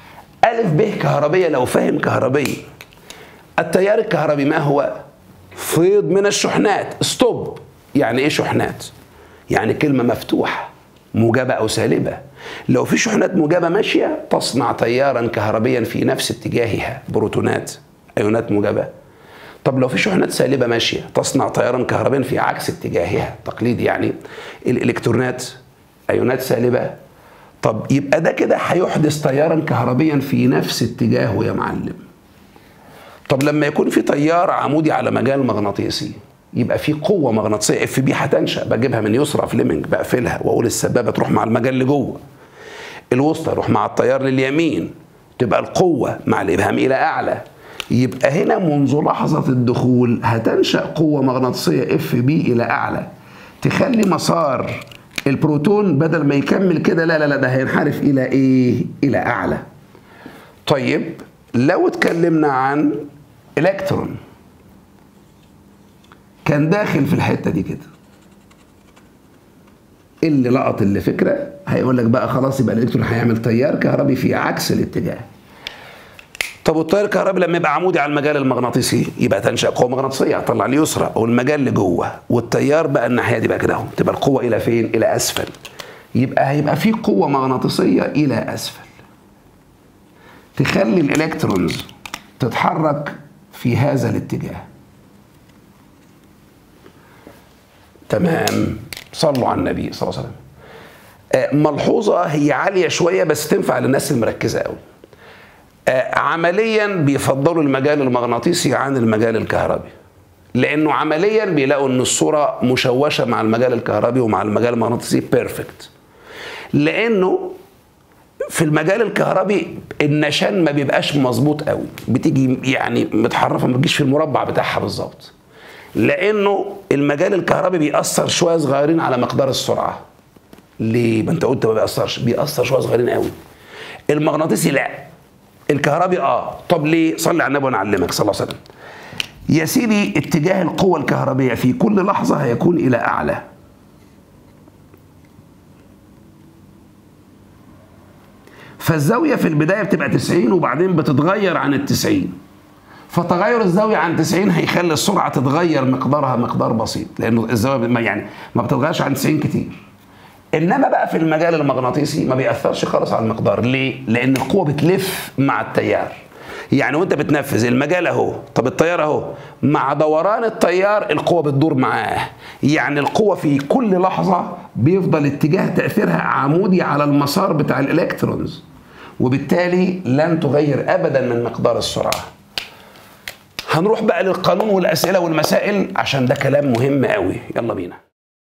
Speaker 1: ألف ب كهربية، لو فاهم كهربية، التيار الكهربي ما هو؟ فيض من الشحنات. ستوب يعني ايه شحنات؟ يعني كلمة مفتوحة موجبة أو سالبة. لو في شحنات موجبة ماشية تصنع تيارا كهربيا في نفس اتجاهها، بروتونات أيونات موجبة. طب لو في شحنات سالبة ماشية تصنع تيارا كهربيا في عكس اتجاهها، تقليد يعني الإلكترونات أيونات سالبة. طب يبقى ده كده هيحدث تيارا كهربيا في نفس اتجاهه يا معلم. طب لما يكون في تيار عمودي على مجال مغناطيسي يبقى في قوة مغناطيسية اف بي هتنشأ، بجيبها من يسرى فليمنج، بقفلها واقول السبابة تروح مع المجال اللي جوه، الوسطى تروح مع التيار لليمين، تبقى القوة مع الإبهام إلى أعلى. يبقى هنا منذ لحظة الدخول هتنشأ قوة مغناطيسية اف بي إلى أعلى تخلي مسار البروتون بدل ما يكمل كده لا ده هينحرف إلى إيه؟ إلى أعلى. طيب لو اتكلمنا عن إلكترون كان داخل في الحتة دي كده، اللي لقط اللي فكرة هيقول لك بقى خلاص يبقى الإلكترون هيعمل تيار كهربي في عكس الاتجاه. طب والتيار الكهربي لما يبقى عمودي على المجال المغناطيسي يبقى تنشأ قوة مغناطيسية هتطلع اليسرى او المجال اللي جوه، والتيار بقى الناحية دي بقى كده اهو، تبقى القوة إلى فين؟ إلى أسفل. يبقى هيبقى في قوة مغناطيسية إلى أسفل تخلي الإلكترونز تتحرك في هذا الاتجاه. تمام، صلوا على النبي صلى الله عليه وسلم. ملحوظة هي عالية شوية بس تنفع للناس المركزة قوي. عمليا بيفضلوا المجال المغناطيسي عن المجال الكهربي، لأنه عمليا بيلاقوا إن الصورة مشوشة مع المجال الكهربي ومع المجال المغناطيسي بيرفكت، لأنه في المجال الكهربي النشان ما بيبقاش مظبوط قوي، بتيجي يعني متحرفة، ما بتجيش في المربع بتاعها بالظبط، لأنه المجال الكهربي بيأثر شوية صغيرين على مقدار السرعة. ليه؟ ما أنت قلت ما بيأثرش، بيأثر شوية صغيرين قوي. المغناطيسي لا، الكهربي طب ليه؟ صلي على النبي ونعلمك صلى الله عليه وسلم. يا سيدي اتجاه القوة الكهربية في كل لحظة هيكون إلى أعلى. فالزاوية في البداية بتبقى 90 وبعدين بتتغير عن ال90، فتغير الزاوية عن 90 هيخلي السرعة تتغير مقدارها مقدار بسيط، لأنه الزاوية يعني ما بتتغيرش عن 90 كتير. إنما بقى في المجال المغناطيسي ما بيأثرش خالص على المقدار. ليه؟ لأن القوة بتلف مع التيار. يعني وانت بتنفذ المجال اهو، طب التيار اهو، مع دوران التيار القوة بتدور معاه. يعني القوة في كل لحظة بيفضل اتجاه تأثيرها عمودي على المسار بتاع الإلكترونز، وبالتالي لن تغير أبدا من مقدار السرعة. هنروح بقى للقانون والأسئلة والمسائل عشان ده كلام مهم قوي. يلا بينا.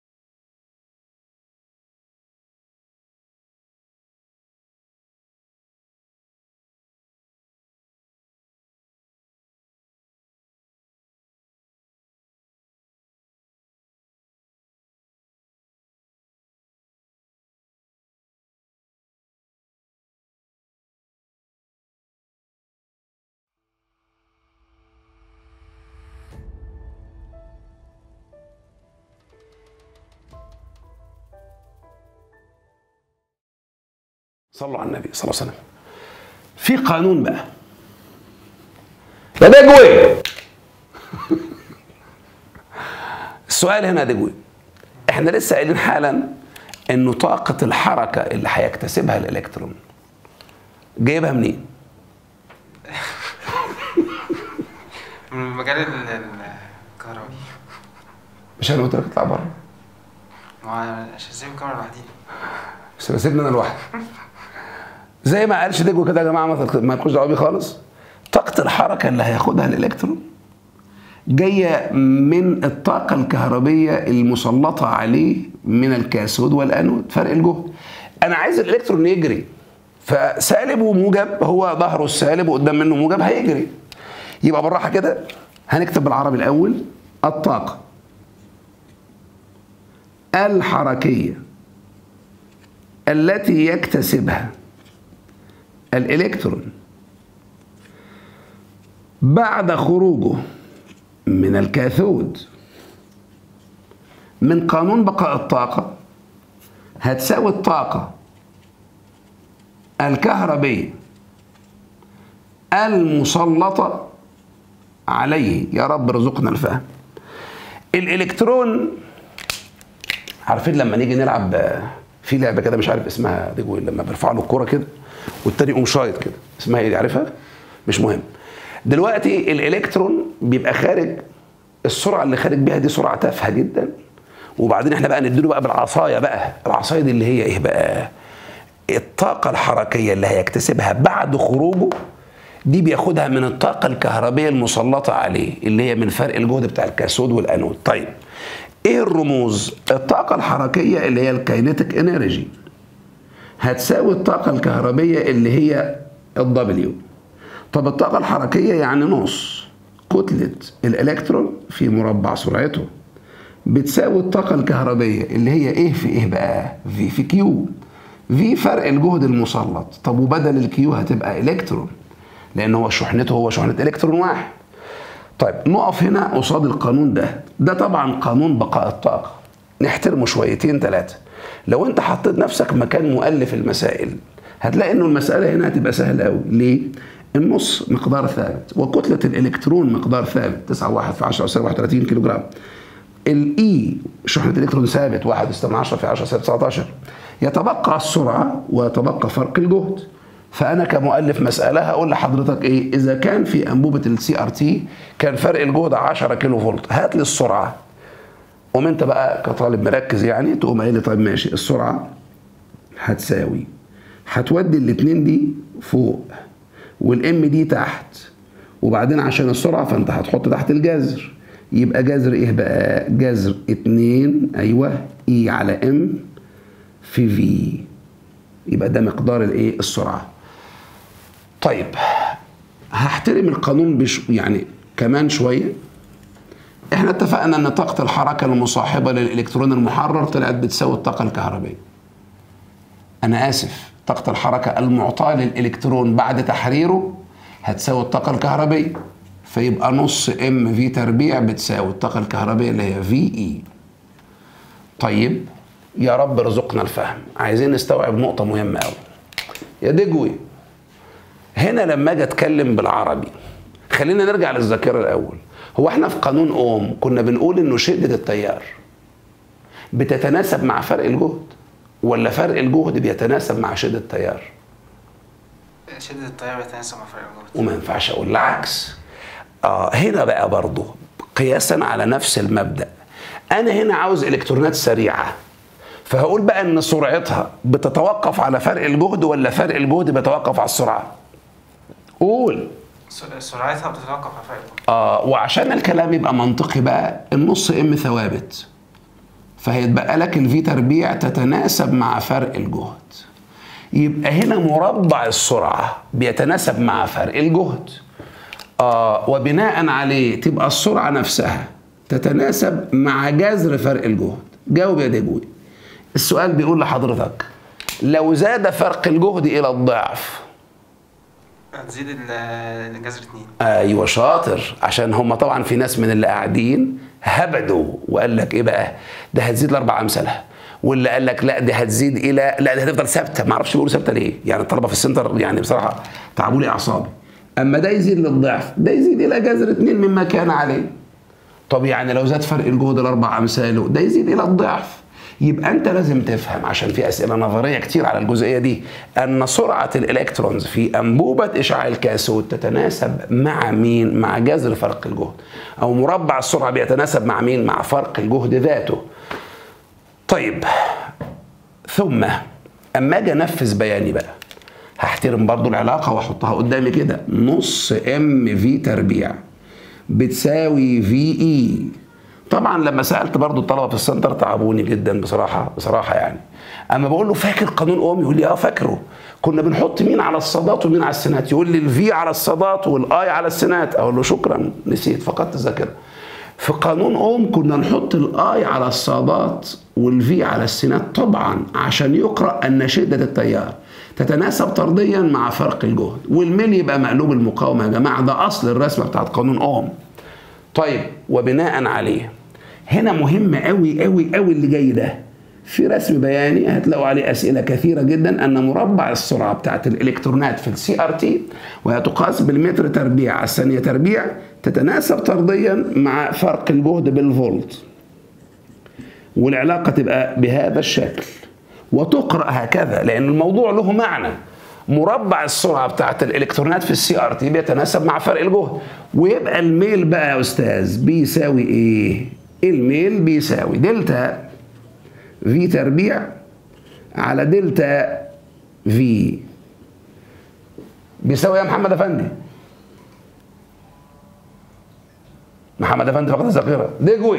Speaker 1: صلوا على النبي صلى الله عليه وسلم. في قانون بقى ده دجوي. السؤال هنا دجوي، احنا لسه قايلين حالا انه طاقة الحركة اللي هيكتسبها الالكترون جايبها منين؟
Speaker 2: من المجال الكهربي.
Speaker 1: مش انا قلت لك اطلع بره؟
Speaker 2: ما عشان اسيب الكاميرا لوحدي.
Speaker 1: بس سيبني انا لوحدي. زي ما قالش دجوي كده يا جماعه، ما لكوش دعوه بيه خالص. طاقة الحركة اللي هياخدها الالكترون جاية من الطاقة الكهربية المسلطة عليه من الكاثود والانود، فرق الجهد. انا عايز الالكترون يجري، فسالب وموجب، هو ظهره السالب وقدام منه موجب هيجري. يبقى بالراحة كده هنكتب بالعربي الاول. الطاقة الحركية التي يكتسبها الإلكترون بعد خروجه من الكاثود من قانون بقاء الطاقة هتساوي الطاقة الكهربية المسلطة عليه، يا رب ارزقنا الفهم، الالكترون، عارفين لما نيجي نلعب في لعبه كده مش عارف اسمها دي، لما بيرفعوا له الكوره كده والتاني يقوم شايط كده، اسمها ايه دي عارفها؟ مش مهم. دلوقتي الالكترون بيبقى خارج، السرعه اللي خارج بيها دي سرعه تافهه جدا، وبعدين احنا بقى نديله بقى بالعصايه بقى، العصايه دي اللي هي ايه بقى؟ الطاقه الحركيه اللي هيكتسبها بعد خروجه دي بياخدها من الطاقه الكهربيه المسلطه عليه اللي هي من فرق الجهد بتاع الكاثود والانود. طيب ايه الرموز؟ الطاقه الحركيه اللي هي الكاينيتيك انرجي هتساوي الطاقه الكهربيه اللي هي الدبليو. طب الطاقه الحركيه يعني نص كتله الالكترون في مربع سرعته بتساوي الطاقه الكهربيه اللي هي ايه في ايه بقى؟ في في كيو. في فرق الجهد المسلط. طب وبدل الكيو هتبقى الكترون لان هو شحنته هو شحنه الكترون واحد. طيب نقف هنا قصاد القانون ده طبعا قانون بقاء الطاقه، نحترمه شويتين ثلاثه. لو انت حطيت نفسك مكان مؤلف المسائل هتلاقي انه المساله هنا هتبقى سهله قوي. ليه؟ النص مقدار ثابت وكتله الالكترون مقدار ثابت 9.1 في 10 أساليب 31 كيلو جرام. الاي شحنه الالكترون ثابت 1.6 في 10 أساليب 19. يتبقى السرعه ويتبقى فرق الجهد. فانا كمؤلف مساله هقول لحضرتك ايه؟ اذا كان في انبوبه السي ار تي كان فرق الجهد 10 كيلو فولت، هات لي السرعه. قوم انت بقى كطالب مركز يعني تقوم قايل لي طيب ماشي، السرعه هتساوي، هتودي الاثنين دي فوق والام دي تحت، وبعدين عشان السرعه فانت هتحط تحت الجذر، يبقى جذر ايه بقى؟ جذر 2 ايوه اي على ام في في، يبقى ده مقدار الايه؟ السرعه. طيب هحترم القانون يعني كمان شويه. احنا اتفقنا ان طاقه الحركه المصاحبه للالكترون المحرر طلعت بتساوي الطاقه الكهربائيه. انا اسف، طاقه الحركه المعطاه للالكترون بعد تحريره هتساوي الطاقه الكهربائيه، فيبقى نص ام في تربيع بتساوي الطاقه الكهربائيه اللي هي في اي. طيب يا رب ارزقنا الفهم. عايزين نستوعب نقطه مهمه قوي يا دجوي. هنا لما اجي اتكلم بالعربي خلينا نرجع للذاكره الاول. هو احنا في قانون اوم كنا بنقول انه شده التيار بتتناسب مع فرق الجهد ولا فرق الجهد بيتناسب مع شده التيار؟
Speaker 2: شدة التيار بيتناسب مع فرق الجهد.
Speaker 1: وما ينفعش اقول العكس. هنا بقى برضه قياسا على نفس المبدأ، انا هنا عاوز الكترونات سريعه، فهقول بقى ان سرعتها بتتوقف على فرق الجهد ولا فرق الجهد بيتوقف على السرعه؟ قول.
Speaker 2: سرعتها بتتوقف على فرق الجهد.
Speaker 1: وعشان الكلام يبقى منطقي بقى النص ام ثوابت، فهيتبقى لك الفي تربيع تتناسب مع فرق الجهد. يبقى هنا مربع السرعه بيتناسب مع فرق الجهد. وبناء عليه تبقى السرعه نفسها تتناسب مع جذر فرق الجهد. جاوب يا دجوي. السؤال بيقول لحضرتك لو زاد فرق الجهد الى الضعف
Speaker 2: هتزيد الجذر 2.
Speaker 1: ايوه شاطر، عشان هم طبعا في ناس من اللي قاعدين هبدوا وقال لك ايه بقى؟ ده هتزيد لاربع امثالها، واللي قال لك لا دي هتزيد الى لا دي هتفضل ثابته. ما اعرفش بيقولوا ثابته ليه، يعني الطلبه في السنتر يعني بصراحه تعبوا لي اعصابي. اما ده يزيد للضعف، ده يزيد الى جذر 2 مما كان عليه. طب يعني لو زاد فرق الجهد لاربع امثاله ده يزيد الى الضعف. يبقى انت لازم تفهم، عشان في اسئله نظريه كتير على الجزئيه دي، ان سرعه الالكترونز في انبوبه اشعاع الكاثود تتناسب مع مين؟ مع جذر فرق الجهد، او مربع السرعه بيتناسب مع مين؟ مع فرق الجهد ذاته. طيب ثم اما اجي انفذ بياني بقى هحترم برضو العلاقه واحطها قدامي كده، نص ام في تربيع بتساوي في اي. طبعا لما سالت برضو الطلبه في السنتر تعبوني جدا بصراحه يعني. اما بقول له فاكر قانون اوم؟ يقول لي فاكره. كنا بنحط مين على الصادات ومين على السينات؟ يقول لي الفي على الصادات والاي على السينات. اقول له شكرا نسيت فقدت الذاكره. في قانون اوم كنا نحط الاي على الصادات والفي على السينات طبعا عشان يقرا ان شده التيار تتناسب طرديا مع فرق الجهد، والميل يبقى مقلوب المقاومه. يا جماعه ده اصل الرسمه بتاعت قانون اوم. طيب وبناء عليه هنا مهم قوي قوي قوي اللي جاي ده، في رسم بياني هتلاقوا عليه أسئلة كثيرة جدا أن مربع السرعة بتاعت الإلكترونات في السي ار تي وهي تقاس بالمتر تربيع على الثانية تربيع تتناسب طرديا مع فرق الجهد بالفولت، والعلاقة تبقى بهذا الشكل وتقرأ هكذا لأن الموضوع له معنى. مربع السرعة بتاعت الإلكترونات في السي ار تي بيتناسب مع فرق الجهد، ويبقى الميل بقى يا أستاذ بيساوي إيه؟ الميل بيساوي دلتا في تربيع على دلتا في. بيساوي يا محمد أفندي؟ محمد أفندي فقد الذاكرة ديجوي.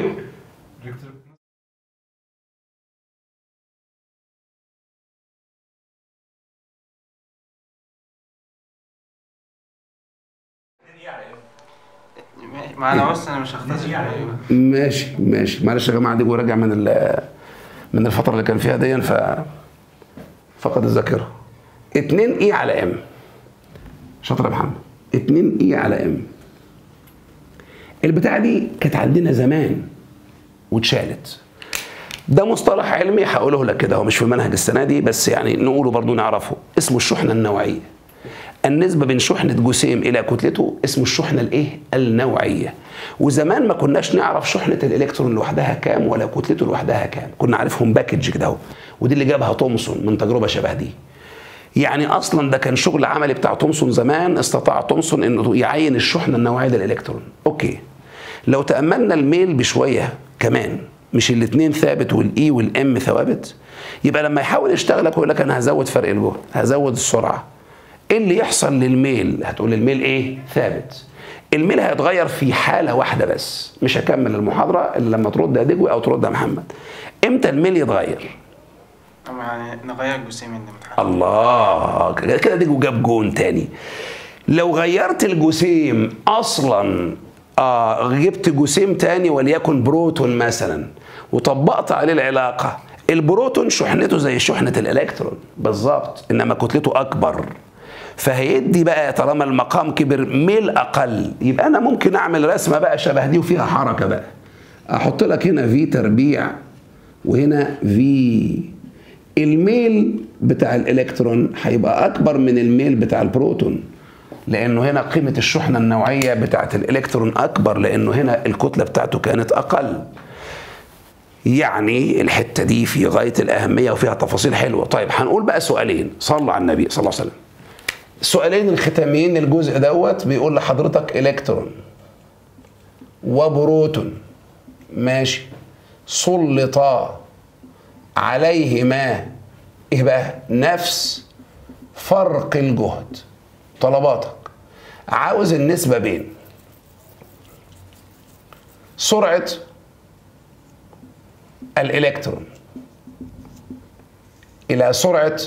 Speaker 2: ما انا بص انا مش هختصر.
Speaker 1: ماشي معلش يا جماعه، دي راجع من الفتره اللي كان فيها دي فقد الذاكره. 2 اي على ام. شاطر يا محمد. 2 اي على ام. البتاعه دي كانت عندنا زمان واتشالت. ده مصطلح علمي هقوله لك كده، هو مش في منهج السنه دي بس يعني نقوله برضو نعرفه، اسمه الشحنه النوعيه. النسبة بين شحنة جسيم إلى كتلته اسمه الشحنة الإيه؟ النوعية. وزمان ما كناش نعرف شحنة الإلكترون لوحدها كام ولا كتلته لوحدها كام، كنا عارفهم باكج كده اهو، ودي اللي جابها تومسون من تجربة شبه دي. يعني أصلا ده كان شغل عملي بتاع تومسون زمان، استطاع تومسون إنه يعين الشحنة النوعية للإلكترون. أوكي. لو تأملنا الميل بشوية كمان، مش الاثنين ثابت والإي والإم ثوابت، يبقى لما يحاول يشتغل يقول لك أنا هزود فرق الجهد، هزود السرعة. ايه اللي يحصل للميل؟ هتقول الميل ايه؟ ثابت. الميل هيتغير في حاله واحده بس، مش هكمل المحاضره الا لما ترد يا دجوي او ترد يا محمد. امتى الميل يتغير؟
Speaker 2: يعني نغير الجسيم اللي متحرك.
Speaker 1: الله، كده دجوي جاب جون تاني. لو غيرت الجسيم اصلا جبت جسيم تاني وليكن بروتون مثلا وطبقت عليه العلاقه، البروتون شحنته زي شحنه الالكترون بالظبط، انما كتلته اكبر، فهيدي بقى طالما المقام كبر ميل اقل. يبقى انا ممكن اعمل رسمه بقى شبه دي وفيها حركه بقى، احط لك هنا في تربيع وهنا في. الميل بتاع الالكترون هيبقى اكبر من الميل بتاع البروتون، لانه هنا قيمه الشحنه النوعيه بتاعت الالكترون اكبر، لانه هنا الكتله بتاعته كانت اقل. يعني الحته دي في غايه الاهميه وفيها تفاصيل حلوه. طيب هنقول بقى سؤالين، صلوا على النبي صلى الله عليه وسلم. السؤالين الختاميين للجزء دوت بيقول لحضرتك الكترون وبروتون ماشي سلطا عليهما ايه بقى؟ نفس فرق الجهد. طلباتك عاوز النسبه بين سرعه الالكترون الى سرعه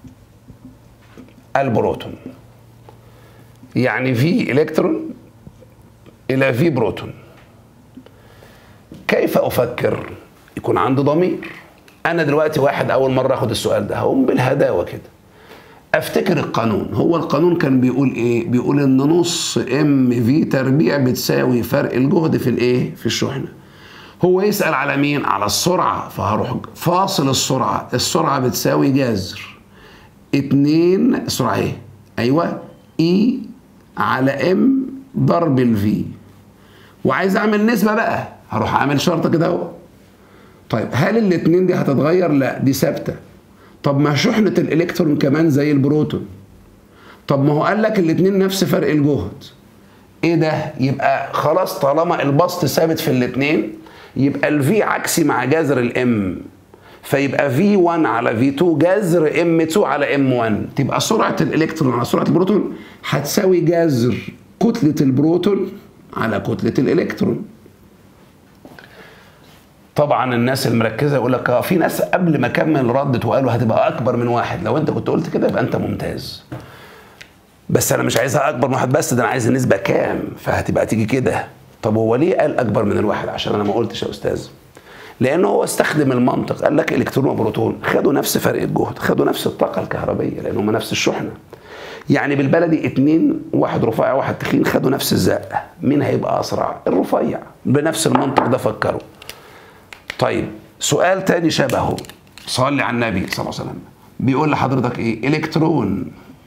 Speaker 1: البروتون، يعني في الكترون الى في بروتون. كيف افكر؟ يكون عندي ضمير. انا دلوقتي واحد اول مره اخد السؤال ده، هقوم بالهداوه كده افتكر القانون. هو القانون كان بيقول ايه؟ بيقول ان نص ام في تربيع بتساوي فرق الجهد في الايه؟ في الشحنه. هو يسال على مين؟ على السرعه، فهروح فاصل السرعه. السرعه بتساوي جذر 2 السرعه ايه؟ ايوه اي على ام ضرب الفي. وعايز اعمل نسبه بقى، هروح اعمل شرطه كده اهو. طيب هل الاثنين دي هتتغير؟ لا دي ثابته. طب ما شحنه الالكترون كمان زي البروتون. طب ما هو قال لك الاثنين نفس فرق الجهد. ايه ده؟ يبقى خلاص طالما البسط ثابت في الاثنين يبقى الفي عكسي مع جذر الام، فيبقى V1 على V2 جذر M2 على M1. تبقى سرعة الإلكترون على سرعة البروتون هتساوي جذر كتلة البروتون على كتلة الإلكترون. طبعا الناس المركزة يقول لك في ناس قبل ما أكمل ردت وقالوا هتبقى أكبر من واحد. لو أنت كنت قلت كده يبقى أنت ممتاز. بس أنا مش عايزها أكبر من واحد بس، ده أنا عايز النسبة كام، فهتبقى تيجي كده. طب هو ليه قال أكبر من الواحد؟ عشان أنا ما قلتش يا أستاذ. لانه هو استخدم المنطق، قال لك الكترون وبروتون خدوا نفس فرق الجهد، خدوا نفس الطاقه الكهربيه لان هم نفس الشحنه. يعني بالبلدي اتنين، واحد رفيع واحد تخين، خدوا نفس الزقه، مين هيبقى اسرع؟ الرفيع. بنفس المنطق ده فكروا. طيب سؤال تاني شبهه، صلي على النبي صلى الله عليه وسلم. بيقول لحضرتك ايه؟ الكترون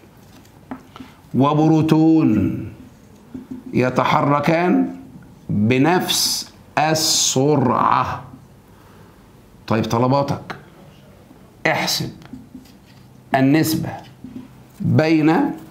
Speaker 1: وبروتون يتحركان بنفس السرعة. طيب طلباتك احسب النسبة بين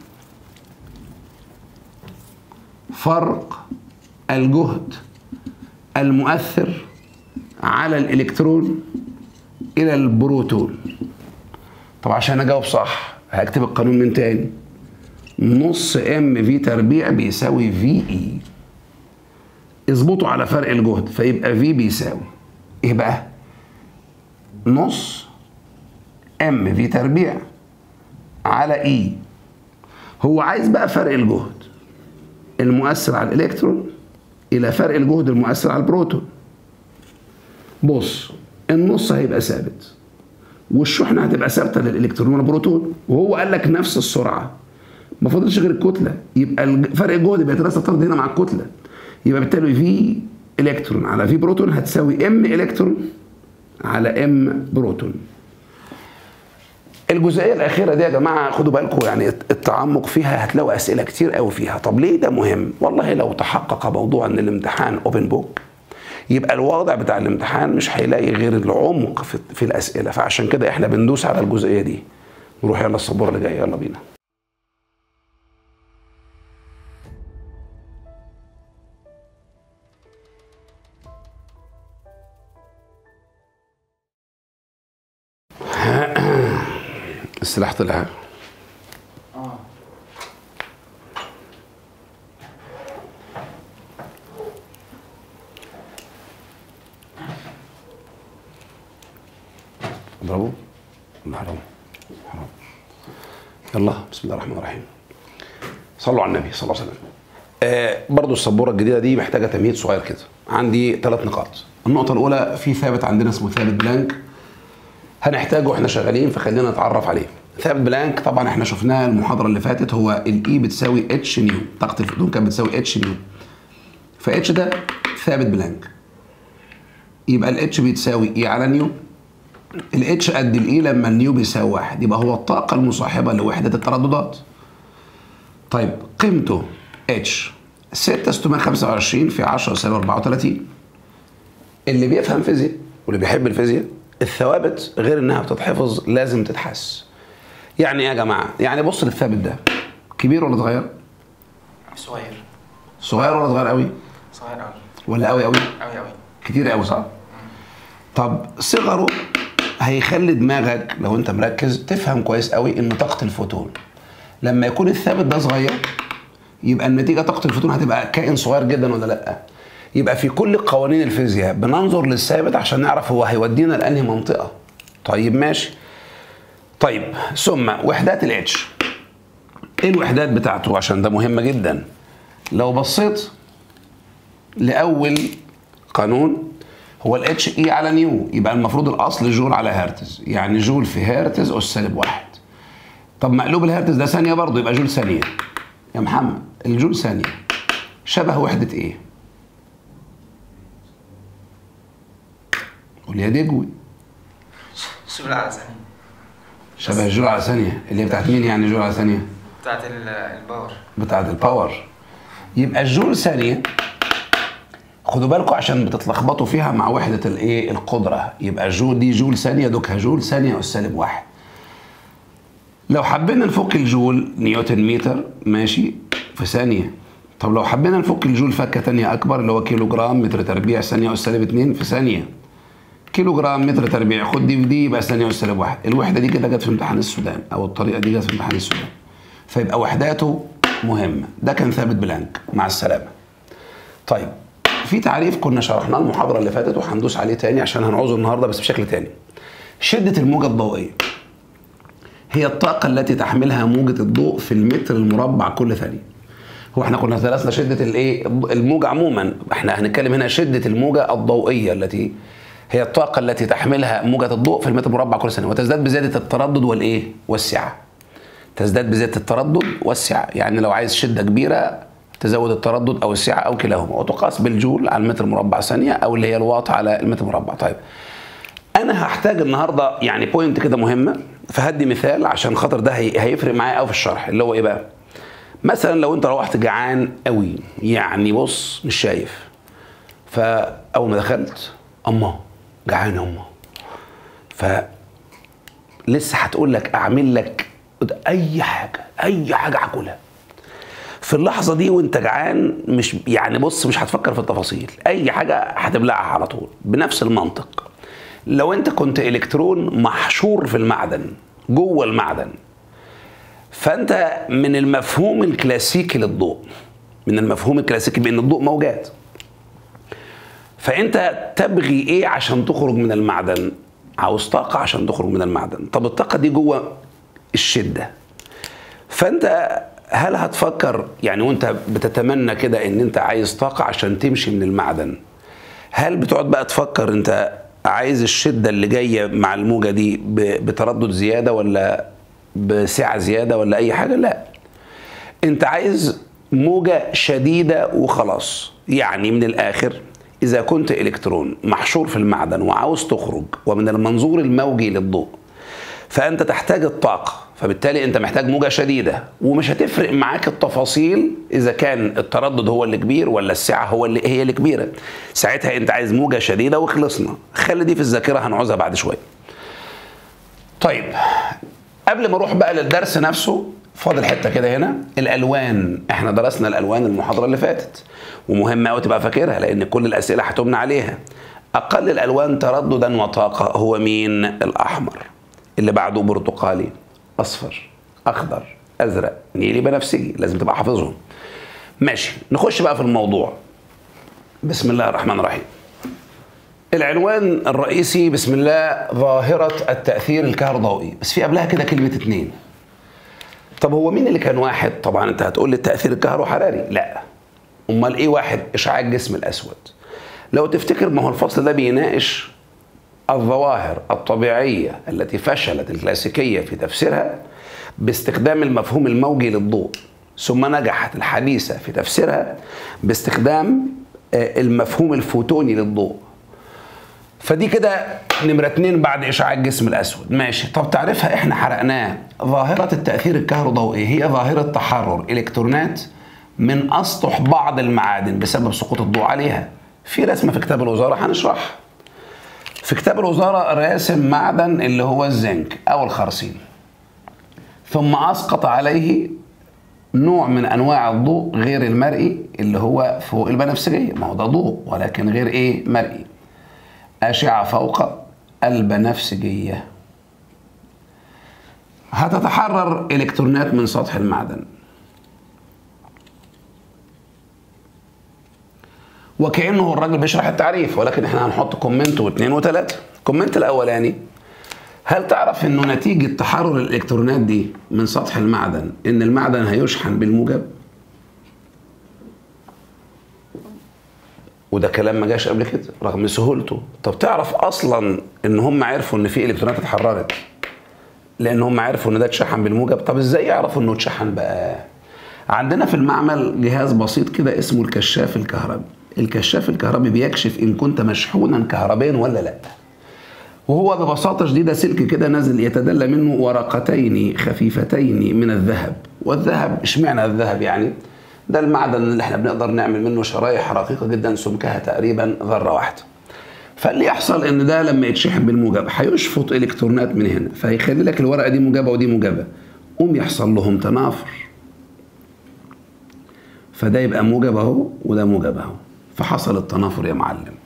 Speaker 1: فرق الجهد المؤثر على الإلكترون إلى البروتون. طب عشان أجاوب صح هكتب القانون من تاني. نص ام في تربيع بيساوي في اي. اظبطوا على فرق الجهد فيبقى في بيساوي ايه بقى؟ نص ام في تربيع على اي. هو عايز بقى فرق الجهد المؤثر على الالكترون الى فرق الجهد المؤثر على البروتون. بص النص هيبقى ثابت والشحنه هتبقى ثابته للالكترون والبروتون، وهو قال لك نفس السرعه، ما فاضلش غير الكتله، يبقى فرق الجهد بيتناسب طرد هنا مع الكتله، يبقى بالتالي في الكترون على في بروتون هتساوي ام الكترون على ام بروتون. الجزئيه الاخيره دي يا جماعه خدوا بالكم، يعني التعمق فيها هتلاقوا اسئله كتير قوي فيها. طب ليه ده مهم؟ والله لو تحقق موضوع ان الامتحان اوبن بوك يبقى الوضع بتاع الامتحان مش هيلاقي غير العمق في الاسئله، فعشان كده احنا بندوس على الجزئيه دي. نروح يلا السبوره اللي جايه، يلا بينا. السلاح طلع. اضربه. الله حرام حرام. يلا بسم الله الرحمن الرحيم. صلوا على النبي صلى الله عليه وسلم. برضو السبوره الجديده دي محتاجه تمهيد صغير كده. عندي 3 نقاط. النقطه الاولى في ثابت عندنا اسمه ثابت بلانك، هنحتاجه واحنا شغالين فخلينا نتعرف عليه. ثابت بلانك طبعا احنا شفناه المحاضره اللي فاتت، هو الاي بتساوي اتش نيو، طاقه الفوتون كانت بتساوي اتش نيو، فاتش ده ثابت بلانك، يبقى الاتش بتساوي اي على نيو، الاتش قد الاي لما النيو بيساوي 1، يبقى هو الطاقه المصاحبه لوحده الترددات. طيب قيمته اتش 6625 في 10 سالب 34. اللي بيفهم فيزياء واللي بيحب الفيزياء، الثوابت غير انها بتتحفظ لازم تتحس. يعني ايه يا جماعه؟ يعني بص للثابت ده، كبير ولا صغير؟
Speaker 2: صغير.
Speaker 1: صغير ولا صغير قوي؟
Speaker 2: صغير قوي.
Speaker 1: ولا قوي قوي؟
Speaker 2: قوي قوي.
Speaker 1: كتير قوي صح؟ طب صغره هيخلي دماغك لو انت مركز تفهم كويس قوي ان طاقه الفوتون لما يكون الثابت ده صغير يبقى النتيجه طاقه الفوتون هتبقى كائن صغير جدا ولا لا؟ يبقى في كل قوانين الفيزياء بننظر للثابت عشان نعرف هو هيودينا لانهي منطقه. طيب ماشي. طيب ثم وحدات الاتش، ايه الوحدات بتاعته؟ عشان ده مهم جدا. لو بصيت لاول قانون هو الاتش اي على نيو، يبقى المفروض الاصل جول على هرتز، يعني جول في هرتز اس سالب 1. طب مقلوب الهرتز ده ثانيه برضه يبقى جول ثانيه. يا محمد الجول ثانيه شبه وحده ايه؟ قول يا دجوي.
Speaker 2: جول على ثانية.
Speaker 1: شبه الجول على ثانيه اللي هي بتاعت مين يعني جول على ثانيه؟
Speaker 2: بتاعت الباور.
Speaker 1: بتاعت الباور. يبقى الجول ثانيه خدوا بالكم عشان بتتلخبطوا فيها مع وحده الايه؟ القدره. يبقى جول دي جول ثانيه دوكها جول ثانيه اس سالب 1. لو حبينا نفك الجول نيوتن متر ماشي في ثانيه. طب لو حبينا نفك الجول فكه ثانيه اكبر اللي هو كيلو جرام متر تربيع ثانيه اس سالب 2 في ثانيه. كيلو جرام متر تربيع خد دي في دي يبقى ثانيه اس سالب 1. الوحده دي كده جت في امتحان السودان او الطريقه دي جت في امتحان السودان. فيبقى وحداته مهمه. ده كان ثابت بلانك. مع السلامه. طيب في تعريف كنا شرحناه المحاضره اللي فاتت وهندوس عليه تاني عشان هنعوزه النهارده بس بشكل تاني. شده الموجه الضوئيه هي الطاقه التي تحملها موجه الضوء في المتر المربع كل ثانيه. هو احنا كنا درسنا شده الايه؟ الموجه عموما، احنا هنتكلم هنا شده الموجه الضوئيه التي هي الطاقه التي تحملها موجه الضوء في المتر المربع كل ثانيه، وتزداد بزياده التردد والايه؟ والسعه. تزداد بزياده التردد والسعه، يعني لو عايز شده كبيره تزود التردد او السعه او كلاهما، وتقاس بالجول على المتر مربع ثانيه او اللي هي الواط على المتر مربع. طيب انا هحتاج النهارده يعني بوينت كده مهمه، فهدي مثال عشان خاطر ده هيفرق معايا قوي في الشرح، اللي هو ايه بقى؟ مثلا لو انت روحت جعان قوي، يعني بص مش شايف، فاول ما دخلت اما جعان اما، فلسه هتقول لك اعمل لك اي حاجه هاكلها. في اللحظه دي وانت جعان مش يعني بص مش هتفكر في التفاصيل، اي حاجه هتبلعها على طول. بنفس المنطق لو انت كنت الكترون محشور في المعدن جوه المعدن، فانت من المفهوم الكلاسيكي للضوء، من المفهوم الكلاسيكي بان الضوء موجات، فانت تبغي ايه عشان تخرج من المعدن؟ عاوز طاقه عشان تخرج من المعدن. طب الطاقه دي جوه الشده، فانت هل هتفكر يعني وانت بتتمنى كده ان انت عايز طاقه عشان تمشي من المعدن، هل بتقعد بقى تفكر انت عايز الشده اللي جايه مع الموجه دي بتردد زياده ولا بسعه زياده ولا اي حاجه؟ لا، انت عايز موجه شديده وخلاص. يعني من الاخر اذا كنت الكترون محشور في المعدن وعاوز تخرج ومن المنظور الموجي للضوء، فانت تحتاج الطاقه، فبالتالي انت محتاج موجه شديده، ومش هتفرق معاك التفاصيل اذا كان التردد هو اللي كبير ولا السعه هي اللي كبيره. ساعتها انت عايز موجه شديده وخلصنا. خلي دي في الذاكره، هنعوزها بعد شويه. طيب قبل ما اروح بقى للدرس نفسه، فاضل حته كده هنا، الالوان. احنا درسنا الالوان المحاضره اللي فاتت، ومهم قوي تبقى فاكرها لان كل الاسئله هتبنى عليها. اقل الالوان ترددا وطاقه هو مين؟ الاحمر، اللي بعده برتقالي، اصفر، اخضر، ازرق، نيلي، بنفسجي. لازم تبقى حافظهم. ماشي، نخش بقى في الموضوع. بسم الله الرحمن الرحيم. العنوان الرئيسي بسم الله ظاهرة التأثير الكهروضوئي، بس في قبلها كده كلمة اتنين. طب هو مين اللي كان واحد؟ طبعا انت هتقول لي التأثير الكهروحراري، لا. امال ايه واحد؟ اشعاع الجسم الاسود. لو تفتكر ما هو الفصل ده بيناقش الظواهر الطبيعية التي فشلت الكلاسيكية في تفسيرها باستخدام المفهوم الموجي للضوء، ثم نجحت الحديثة في تفسيرها باستخدام المفهوم الفوتوني للضوء. فدي كده نمرة 2 بعد إشعاع الجسم الأسود. ماشي، طب تعرفها احنا حرقناه. ظاهرة التأثير الكهروضوئي هي ظاهرة تحرر إلكترونات من أسطح بعض المعادن بسبب سقوط الضوء عليها. في رسمة في كتاب الوزارة هنشرحها. في كتاب الوزارة راسم معدن اللي هو الزنك أو الخرسين، ثم أسقط عليه نوع من أنواع الضوء غير المرئي اللي هو فوق البنفسجية. ما هو ده ضوء ولكن غير إيه؟ مرئي. أشعة فوق البنفسجية، هتتحرر إلكترونات من سطح المعدن، وكأنه الراجل بيشرح التعريف، ولكن احنا هنحط كومنت واثنين وثلاثة. الكومنت الأولاني: هل تعرف انه نتيجة تحرر الإلكترونات دي من سطح المعدن ان المعدن هيشحن بالموجب؟ وده كلام ما جاش قبل كده رغم سهولته. طب تعرف اصلا ان هم عرفوا ان في الكترونات اتحررت لان هم عرفوا ان ده اتشحن بالموجب؟ طب ازاي يعرفوا انه اتشحن بقى؟ عندنا في المعمل جهاز بسيط كده اسمه الكشاف الكهربي. الكشاف الكهربي بيكشف ان كنت مشحونا كهربيا ولا لا. وهو ببساطة شديدة سلك كده نازل يتدلى منه ورقتين خفيفتين من الذهب. والذهب اشمعنى الذهب يعني؟ ده المعدن اللي احنا بنقدر نعمل منه شرايح رقيقة جدا سمكها تقريبا ذرة واحدة. فاللي يحصل ان ده لما يتشحن بالموجب هيشفط الكترونات من هنا، فهيخلي لك الورقة دي موجبة ودي موجبة، قوم يحصل لهم تنافر، فده يبقى موجب اهو وده موجب اهو، فحصل التنافر يا معلم.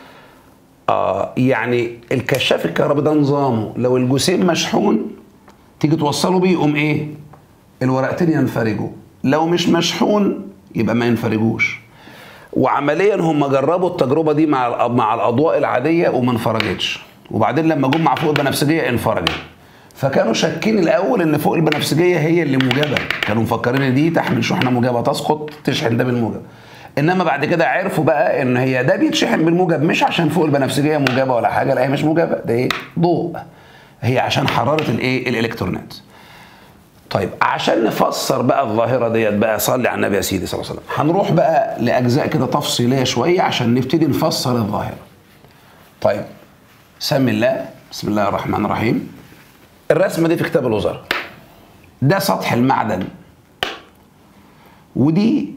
Speaker 1: يعني الكشاف الكهربي ده نظامه لو الجسيم مشحون تيجي توصله بيه يقوم ايه؟ الورقتين ينفرجوا، لو مش مشحون يبقى ما ينفرجوش. وعمليا هم جربوا التجربه دي مع الاضواء العاديه وما انفرجتش، وبعدين لما جم مع فوق البنفسجيه انفرجت. فكانوا شاكين الاول ان فوق البنفسجيه هي اللي موجبه، كانوا مفكرين ان دي تحمل شحنه موجبه تسقط تشحن ده بالموجب. انما بعد كده عرفوا بقى ان هي ده بيتشحن بالموجب مش عشان فوق البنفسجيه موجبه ولا حاجه، لا هي مش موجبه، ده ايه؟ ضوء، هي عشان حراره الايه؟ الالكترونات. طيب عشان نفسر بقى الظاهره ديت بقى، صلي على النبي يا سيدي صلى الله عليه وسلم، هنروح بقى لاجزاء كده تفصيليه شويه عشان نبتدي نفسر الظاهره. طيب سمي الله. بسم الله الرحمن الرحيم. الرسمة دي في كتاب الوزارة. ده سطح المعدن، ودي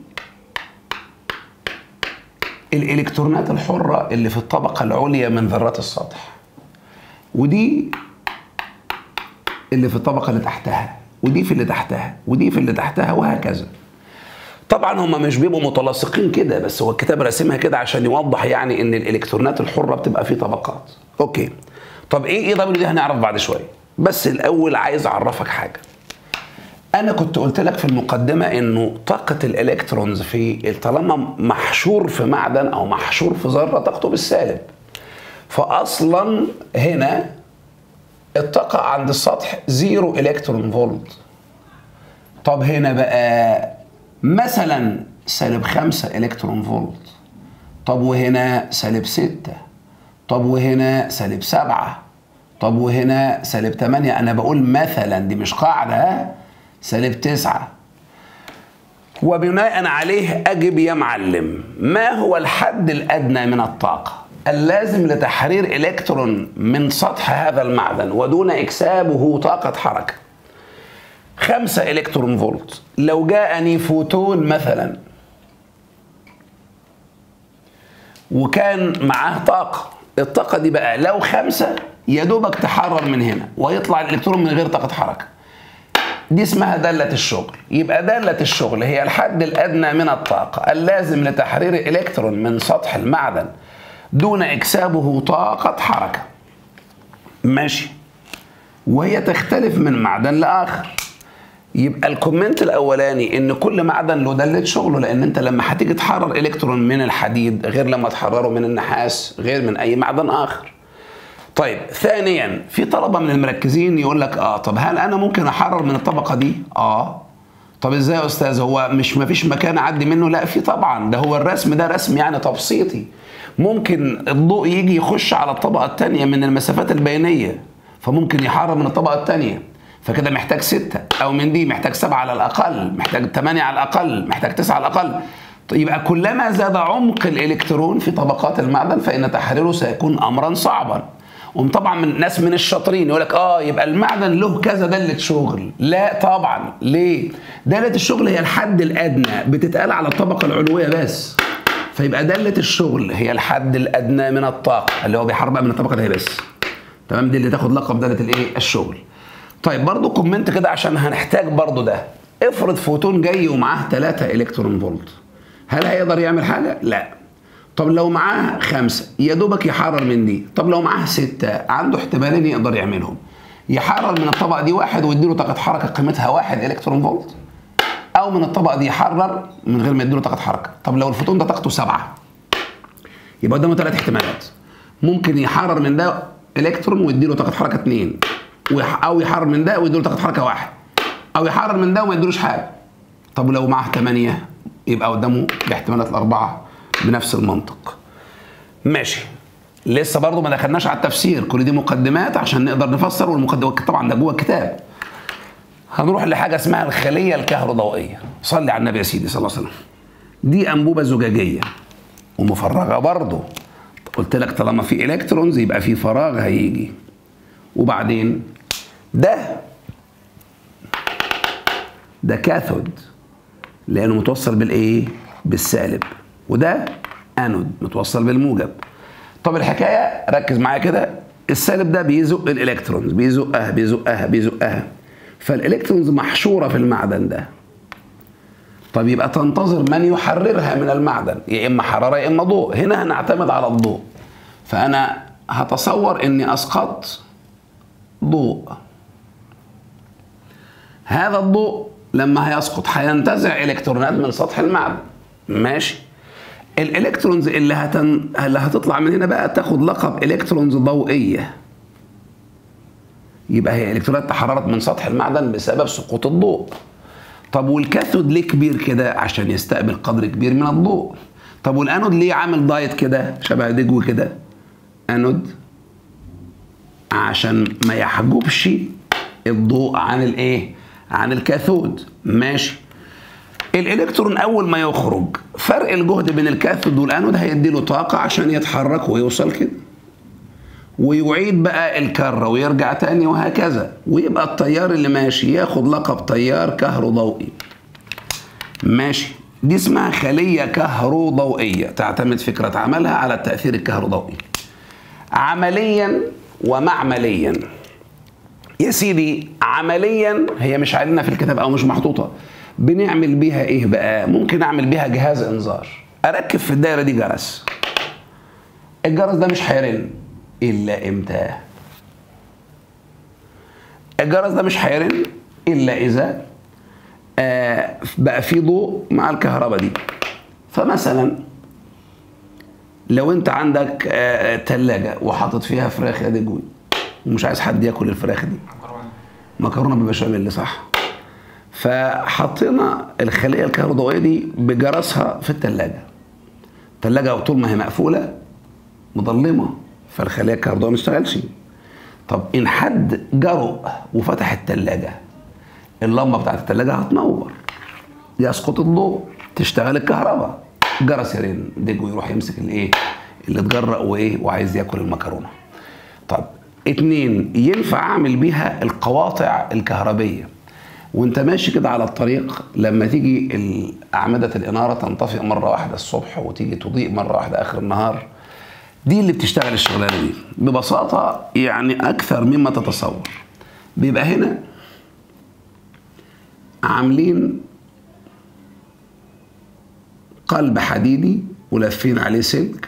Speaker 1: الإلكترونات الحرة اللي في الطبقة العليا من ذرات السطح، ودي اللي في الطبقة اللي تحتها، ودي في اللي تحتها، ودي في اللي تحتها، وهكذا. طبعا هما مش بيبقوا متلاصقين كده، بس هو الكتاب راسمها كده عشان يوضح يعني ان الالكترونات الحره بتبقى في طبقات. اوكي، طب ايه دبليو دي؟ هنعرف بعد شويه، بس الاول عايز اعرفك حاجه. انا كنت قلت لك في المقدمه انه طاقه الالكترونز في طالما محشور في معدن او محشور في ذره طاقته بالسالب، فاصلا هنا الطاقه عند السطح 0 الكترون فولت. طب هنا بقى مثلا -5 الكترون فولت، طب وهنا -6، طب وهنا -7، طب وهنا -8. انا بقول مثلا، دي مش قاعده، -9. وبناء عليه اجب يا معلم، ما هو الحد الادنى من الطاقه اللازم لتحرير الكترون من سطح هذا المعدن ودون اكسابه طاقه حركه؟ 5 الكترون فولت. لو جاءني فوتون مثلا وكان معاه طاقة، الطاقة دي بقى لو 5 يا دوبك تحرر من هنا ويطلع الالكترون من غير طاقة حركة، دي اسمها دالة الشغل. يبقى دالة الشغل هي الحد الأدنى من الطاقة اللازم لتحرير الالكترون من سطح المعدن دون إكسابه طاقة حركة. ماشي، وهي تختلف من معدن لآخر. يبقى الكومنت الاولاني ان كل معدن له داله شغله، لان انت لما هتيجي تحرر الكترون من الحديد غير لما تحرره من النحاس غير من اي معدن اخر. طيب ثانيا، في طلبه من المركزين يقول لك طب هل انا ممكن احرر من الطبقه دي؟ طب ازاي يا استاذ؟ هو مفيش مكان اعدي منه؟ لا، في طبعا. ده هو الرسم ده رسم يعني تبسيطي. ممكن الضوء يجي يخش على الطبقه الثانيه من المسافات البينيه، فممكن يحرر من الطبقه الثانيه، فكده محتاج 6، أو من دي محتاج 7 على الأقل، محتاج 8 على الأقل، محتاج 9 على الأقل. يبقى كلما زاد عمق الإلكترون في طبقات المعدن فإن تحريره سيكون أمرا صعبا. وطبعا من ناس من الشاطرين يقول لك يبقى المعدن له كذا دالة شغل. لا طبعا. ليه؟ دالة الشغل هي الحد الأدنى، بتتقال على الطبقة العلوية بس، فيبقى دالة الشغل هي الحد الأدنى من الطاقة اللي هو بيحرر بقى من الطبقة دي بس. تمام؟ دي اللي تاخد لقب دالة الإيه؟ الشغل. طيب برضو كومنت كده عشان هنحتاج برضو ده. افرض فوتون جاي ومعاه 3 الكترون فولت، هل هيقدر يعمل حاجة؟ لا. طب لو معاه 5 يا دوبك يحرر من دي. طب لو معاه 6 عنده احتمالين يقدر يعملهم، يحرر من الطبقة دي 1 ويديله طاقة حركة قيمتها 1 الكترون فولت، أو من الطبقة دي يحرر من غير ما يديله طاقة حركة. طب لو الفوتون ده طاقته 7 يبقى قدامه 3 احتمالات. ممكن يحرر من ده الكترون ويديله طاقة حركة 2، او يحرر من ده ويديله طاقه حركه 1، او يحرر من ده وما يديلوش حاجه. طب لو معاه 8 يبقى قدامه الاحتمالات الاربعه بنفس المنطق. ماشي، لسه برضه ما دخلناش على التفسير، كل دي مقدمات عشان نقدر نفسر، والمقدمات طبعا ده جوه الكتاب. هنروح لحاجه اسمها الخليه الكهروضوئيه. صلي على النبي يا سيدي صلى الله عليه وسلم. دي انبوبه زجاجيه ومفرغه برضه. قلت لك طالما في الكترونز يبقى في فراغ هيجي. وبعدين ده كاثود لانه متوصل بالايه؟ بالسالب. وده انود متوصل بالموجب. طب الحكايه ركز معايا كده، السالب ده بيزق الالكترونز، بيزقها، فالالكترونز محشوره في المعدن ده. طب يبقى تنتظر من يحررها من المعدن، يا اما حراره يا اما ضوء. هنا هنعتمد على الضوء، فانا هتصور اني اسقطت ضوء. هذا الضوء لما هيسقط هينتزع الكترونات من سطح المعدن. ماشي، الالكترونز اللي هتطلع من هنا بقى تاخد لقب الكترونز ضوئيه. يبقى هي الكترونات تحررت من سطح المعدن بسبب سقوط الضوء. طب والكاثود ليه كبير كده؟ عشان يستقبل قدر كبير من الضوء. طب والانود ليه عامل دايت كده شبه دجو كده؟ انود عشان ما يحجبش الضوء عن الايه؟ عن الكاثود. ماشي، الالكترون اول ما يخرج فرق الجهد بين الكاثود والانود هيديله طاقه عشان يتحرك ويوصل كده. ويعيد بقى الكرة ويرجع تاني وهكذا، ويبقى التيار اللي ماشي ياخد لقب تيار كهروضوئي. ماشي، دي اسمها خلية كهروضوئية تعتمد فكرة عملها على التأثير الكهروضوئي. عمليا ومعمليا يا سيدي، عمليا هي مش علينا في الكتاب او مش محطوطة، بنعمل بيها ايه بقى؟ ممكن اعمل بيها جهاز انذار، اركب في الدايرة دي جرس. الجرس ده مش هيرن الا امتى؟ الجرس ده مش هيرن الا اذا بقى في ضوء مع الكهرباء دي. فمثلا لو انت عندك تلاجة وحاطط فيها فراخ يا دجوي ومش عايز حد ياكل الفراخ دي، مكرونه بالبشاميل صح، فحطينا الخليه الكهروضوئيه دي بجرسها في التلاجة. التلاجة طول ما هي مقفوله مظلمه، فالخليه الكهروضوئيه ما تشتغلش. طب ان حد جرؤ وفتح التلاجة، اللمبه بتاعت التلاجة هتنور، يسقط الضوء، تشتغل الكهرباء، جرس يرن، دجو يروح يمسك الايه اللي اتجرأ وايه وعايز ياكل المكرونه. طب 2، ينفع اعمل بيها القواطع الكهربيه وانت ماشي كده على الطريق، لما تيجي اعمده الاناره تنطفئ مره واحده الصبح وتيجي تضيء مره واحده اخر النهار، دي اللي بتشتغل الشغلانه دي ببساطه، يعني اكثر مما تتصور. بيبقى هنا عاملين قلب حديدي ولافين عليه سلك،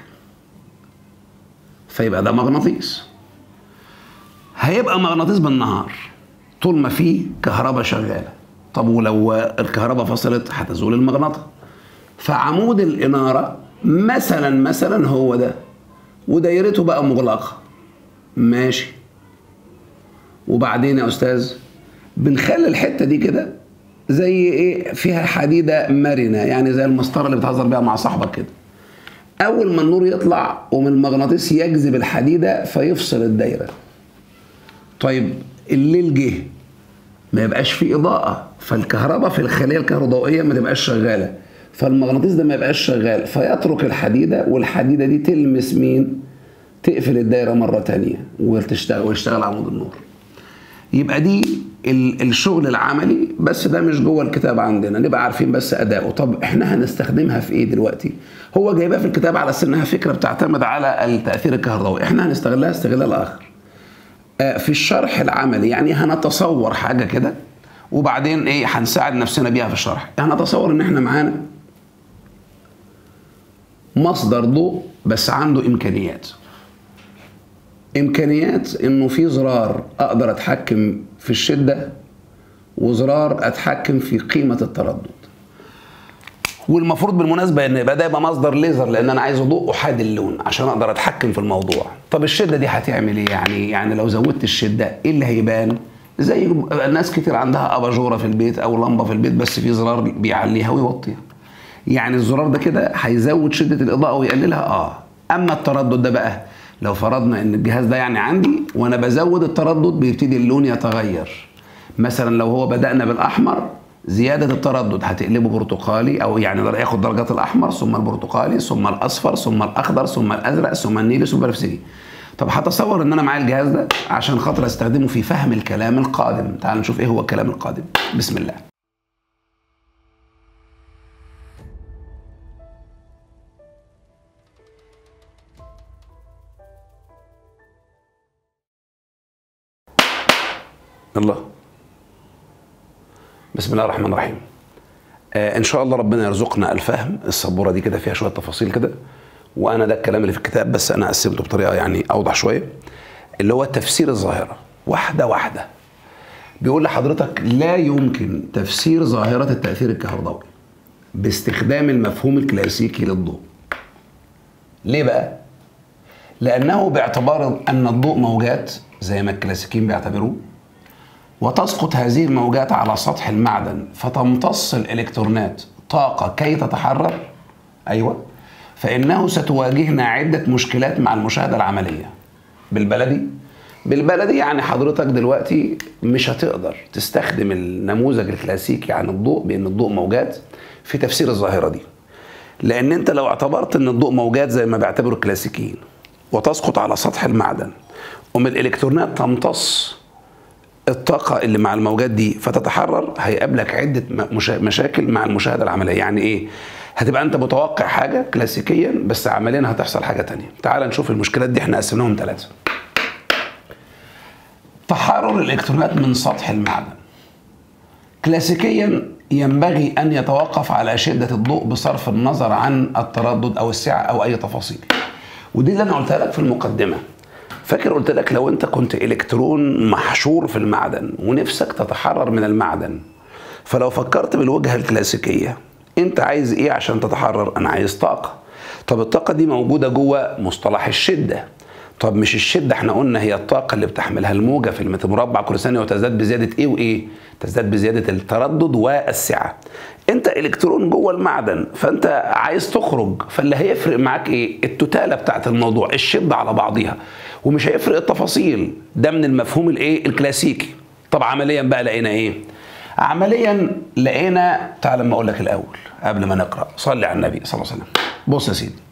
Speaker 1: فيبقى ده مغناطيس. هيبقى مغناطيس بالنهار طول ما فيه كهرباء شغاله. طب ولو الكهرباء فصلت هتزول المغناطه. فعمود الاناره مثلا هو ده، ودايرته بقى مغلقه. ماشي، وبعدين يا استاذ بنخلي الحته دي كده زي ايه، فيها حديده مرنه، يعني زي المسطره اللي بتهزر بيها مع صاحبك كده. اول ما النور يطلع ومن المغناطيس يجذب الحديده فيفصل الدايره. طيب الليل جه ما يبقاش فيه اضاءه، فالكهرباء في الخليه الكهروضوئيه ما تبقاش شغاله، فالمغناطيس ده ما يبقاش شغال، فيترك الحديده، والحديده دي تلمس مين؟ تقفل الدايره مره تانية ويشتغل عمود النور. يبقى دي الشغل العملي، بس ده مش جوه الكتاب عندنا، نبقى عارفين بس اداؤه. طب احنا هنستخدمها في ايه دلوقتي؟ هو جايبها في الكتاب على انها فكره بتعتمد على التاثير الكهروضوئي، احنا هنستغلها استغلال اخر في الشرح العملي. يعني هنتصور حاجه كده وبعدين ايه هنساعد نفسنا بيها في الشرح. هنتصور ان احنا معانا مصدر ضوء بس عنده امكانيات انه في زرار اقدر اتحكم في الشده وزرار اتحكم في قيمه التردد. والمفروض بالمناسبه ان يبقى ده يبقى مصدر ليزر، لان انا عايز ضوء احاد اللون عشان اقدر اتحكم في الموضوع. طب الشده دي هتعمل ايه؟ يعني لو زودت الشده ايه اللي هيبان؟ زي ناس كتير عندها اباجوره في البيت او لمبه في البيت بس في زرار بيعليها ويوطيها، يعني الزرار ده كده هيزود شده الاضاءه ويقللها. اما التردد ده بقى، لو فرضنا ان الجهاز ده يعني عندي وانا بزود التردد بيبتدي اللون يتغير. مثلا لو هو بدأنا بالاحمر، زياده التردد هتقلبه برتقالي، او يعني ياخد درجات الاحمر ثم البرتقالي ثم الاصفر ثم الاخضر ثم الازرق ثم النيلي ثم البنفسجي. طب هتصور ان انا معايا الجهاز ده عشان خاطر استخدمه في فهم الكلام القادم. تعال نشوف ايه هو الكلام القادم. بسم الله. الله. بسم الله الرحمن الرحيم. ان شاء الله ربنا يرزقنا الفهم. السبوره دي كده فيها شويه تفاصيل كده، وانا ده الكلام اللي في الكتاب بس انا قسمته بطريقه يعني اوضح شويه، اللي هو تفسير الظاهره واحده واحده. بيقول لحضرتك لا يمكن تفسير ظاهره التاثير الكهروضوئي باستخدام المفهوم الكلاسيكي للضوء. ليه بقى؟ لانه باعتبار ان الضوء موجات زي ما الكلاسيكيين بيعتبروه، وتسقط هذه الموجات على سطح المعدن فتمتص الإلكترونات طاقة كي تتحرر، أيوة، فإنه ستواجهنا عدة مشكلات مع المشاهدة العملية. بالبلدي يعني حضرتك دلوقتي مش هتقدر تستخدم النموذج الكلاسيكي عن الضوء بأن الضوء موجات في تفسير الظاهرة دي، لأن أنت لو اعتبرت أن الضوء موجات زي ما بيعتبروا الكلاسيكيين وتسقط على سطح المعدن الالكترونات تمتص الطاقه اللي مع الموجات دي فتتحرر، هيقابلك عده مشاكل مع المشاهده العمليه. يعني ايه؟ هتبقى انت متوقع حاجه كلاسيكيا بس عمليا هتحصل حاجه تانية. تعال نشوف المشكلات دي، احنا قسمناهم 3. تحرر الالكترونات من سطح المعدن كلاسيكيا ينبغي ان يتوقف على شده الضوء بصرف النظر عن التردد او السعه او اي تفاصيل. ودي اللي انا قلتها لك في المقدمه. فاكر قلت لك لو انت كنت الكترون محشور في المعدن ونفسك تتحرر من المعدن، فلو فكرت بالوجهه الكلاسيكيه انت عايز ايه عشان تتحرر؟ انا عايز طاقه. طب الطاقه دي موجوده جوه مصطلح الشده. طب مش الشده احنا قلنا هي الطاقه اللي بتحملها الموجه في المتر مربع كل ثانيه وتزداد بزياده ايه وايه؟ تزداد بزياده التردد والسعه. انت الكترون جوه المعدن فانت عايز تخرج، فاللي هيفرق معاك ايه؟ التوتاله بتاعت الموضوع، الشده على بعضيها، ومش هيفرق التفاصيل. ده من المفهوم الايه؟ الكلاسيكي. طب عمليا بقى لقينا ايه؟ عمليا لقينا، تعال لما اقول لك الاول قبل ما نقرا، صلي على النبي صلى الله عليه وسلم. بص يا سيدي،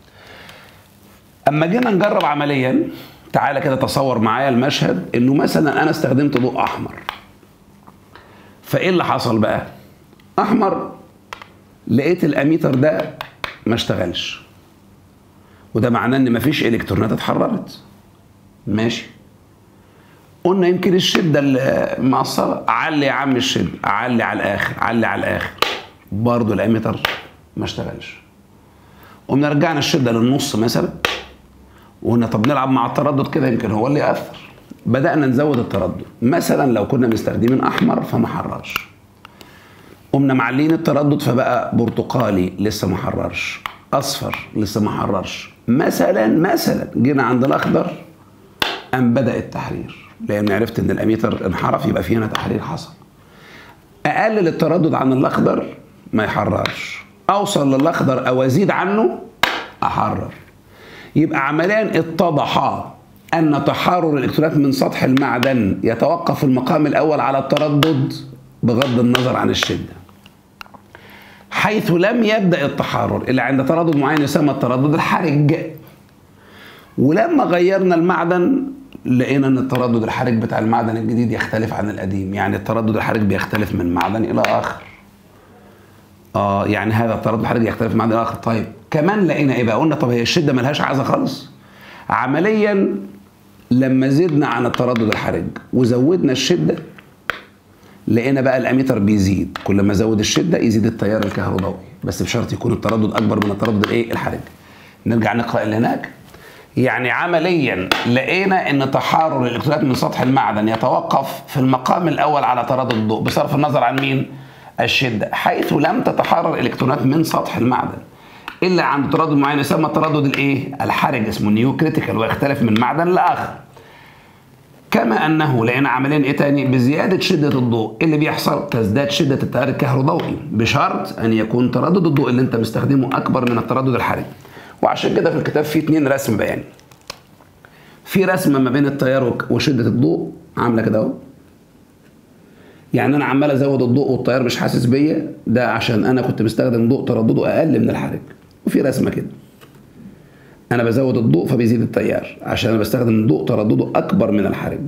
Speaker 1: اما جينا نجرب عمليا، تعالى كده تصور معايا المشهد انه مثلا انا استخدمت ضوء احمر. فايه اللي حصل بقى؟ احمر، لقيت الاميتر ده ما اشتغلش، وده معناه ان مفيش الكترونات اتحررت. ماشي، قلنا يمكن الشده اللي مقصره، علي يا عم الشده، علي على الاخر، علي على الاخر، برضه الاميتر ما اشتغلش. قمنا رجعنا الشده للنص مثلا، وقلنا طب نلعب مع التردد كده يمكن هو اللي يأثر. بدأنا نزود التردد، مثلا لو كنا مستخدمين احمر فما حررش، قمنا معلين التردد فبقى برتقالي لسه ما حررش، اصفر لسه ما حررش. مثلا جينا عند الاخضر قام بدأ التحرير، لان عرفت ان الاميتر انحرف يبقى في هنا تحرير حصل. اقلل التردد عن الاخضر ما يحررش، اوصل للاخضر او ازيد عنه احرر. يبقى عمليا اتضح ان تحرر الالكترونات من سطح المعدن يتوقف في المقام الاول على التردد بغض النظر عن الشده، حيث لم يبدأ التحرر الا عند تردد معين يسمى التردد الحرج. ولما غيرنا المعدن لقينا ان التردد الحرج بتاع المعدن الجديد يختلف عن القديم. يعني التردد الحرج بيختلف من معدن الى اخر. يعني هذا التردد الحرج يختلف من معدن الى اخر. طيب كمان لقينا ايه بقى؟ قلنا طب هي الشده ملهاش عازه خالص. عمليا لما زدنا عن التردد الحرج وزودنا الشده، لقينا بقى الاميتر بيزيد. كل ما زود الشده يزيد التيار الكهربائي، بس بشرط يكون التردد اكبر من التردد الايه؟ الحرج. نرجع نقرا اللي هناك. يعني عمليا لقينا ان تحرر الالكترونات من سطح المعدن يتوقف في المقام الاول على تردد الضوء بصرف النظر عن مين؟ الشده، حيث لم تتحرر الالكترونات من سطح المعدن الا عند تردد معين يسمى التردد الايه؟ الحرج، اسمه نيو كريتيكال، ويختلف من معدن لاخر. كما انه لقينا عمليا ايه تاني؟ بزياده شده الضوء اللي بيحصل تزداد شده التيار الكهروضوئي، بشرط ان يكون تردد الضوء اللي انت مستخدمه اكبر من التردد الحرج. وعشان كده في الكتاب فيه 2 رسم بياني. في رسمه ما بين التيار وشده الضوء عامله كده اهو، يعني انا عمال ازود الضوء والتيار مش حاسس بيا، ده عشان انا كنت مستخدم ضوء تردده اقل من الحرج. وفي رسمه كده انا بزود الضوء فبيزيد التيار عشان انا بستخدم ضوء تردده اكبر من الحرج.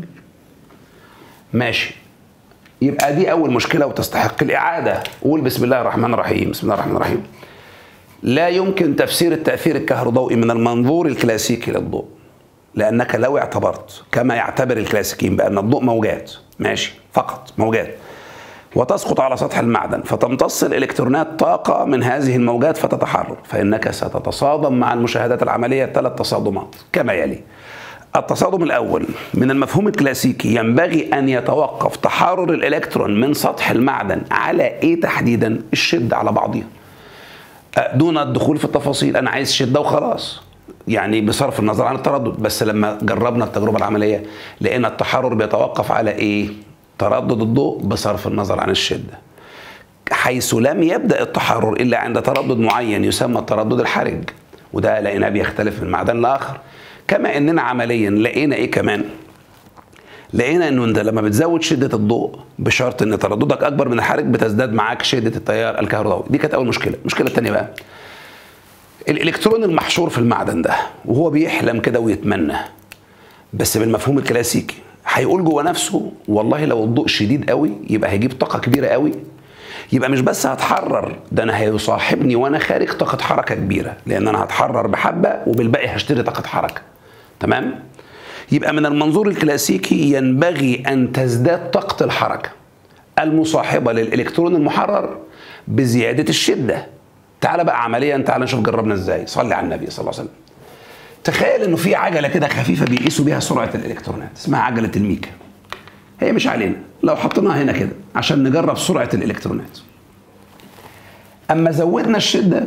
Speaker 1: ماشي، يبقى دي اول مشكله وتستحق الاعاده. قول بسم الله الرحمن الرحيم. بسم الله الرحمن الرحيم. لا يمكن تفسير التأثير الكهروضوئي من المنظور الكلاسيكي للضوء، لأنك لو اعتبرت كما يعتبر الكلاسيكيين بأن الضوء موجات، ماشي، فقط موجات، وتسقط على سطح المعدن فتمتص الإلكترونات طاقة من هذه الموجات فتتحرر، فإنك ستتصادم مع المشاهدات العملية 3 تصادمات كما يلي. التصادم الأول من المفهوم الكلاسيكي، ينبغي أن يتوقف تحرر الإلكترون من سطح المعدن على إيه تحديدا؟ الشدة على بعضها، دون الدخول في التفاصيل. انا عايز شده وخلاص، يعني بصرف النظر عن التردد. بس لما جربنا التجربه العمليه لقينا التحرر بيتوقف على ايه؟ تردد الضوء بصرف النظر عن الشده، حيث لم يبدا التحرر الا عند تردد معين يسمى التردد الحرج، وده لقيناه بيختلف من معدن لاخر. كما اننا عمليا لقينا ايه كمان؟ لقينا انه انت لما بتزود شده الضوء بشرط ان ترددك اكبر من الحرج بتزداد معاك شده التيار الكهروضوئي. دي كانت اول مشكله. المشكله الثانيه بقى، الالكترون المحشور في المعدن ده وهو بيحلم كده ويتمنى بس بالمفهوم الكلاسيكي. هيقول جوه نفسه والله لو الضوء شديد قوي يبقى هيجيب طاقه كبيره قوي، يبقى مش بس هتحرر، ده انا هيصاحبني وانا خارج طاقه حركه كبيره، لان انا هتحرر بحبه وبالباقي هشتري طاقه حركه. تمام؟ يبقى من المنظور الكلاسيكي ينبغي ان تزداد طاقه الحركه المصاحبه للالكترون المحرر بزياده الشده. تعال بقى عمليا، تعال نشوف جربنا ازاي. صلي على النبي صلى الله عليه وسلم. تخيل انه في عجله كده خفيفه بيقيسوا بيها سرعه الالكترونات، اسمها عجله الميكا. هي مش علينا، لو حطيناها هنا كده عشان نجرب سرعه الالكترونات. اما زودنا الشده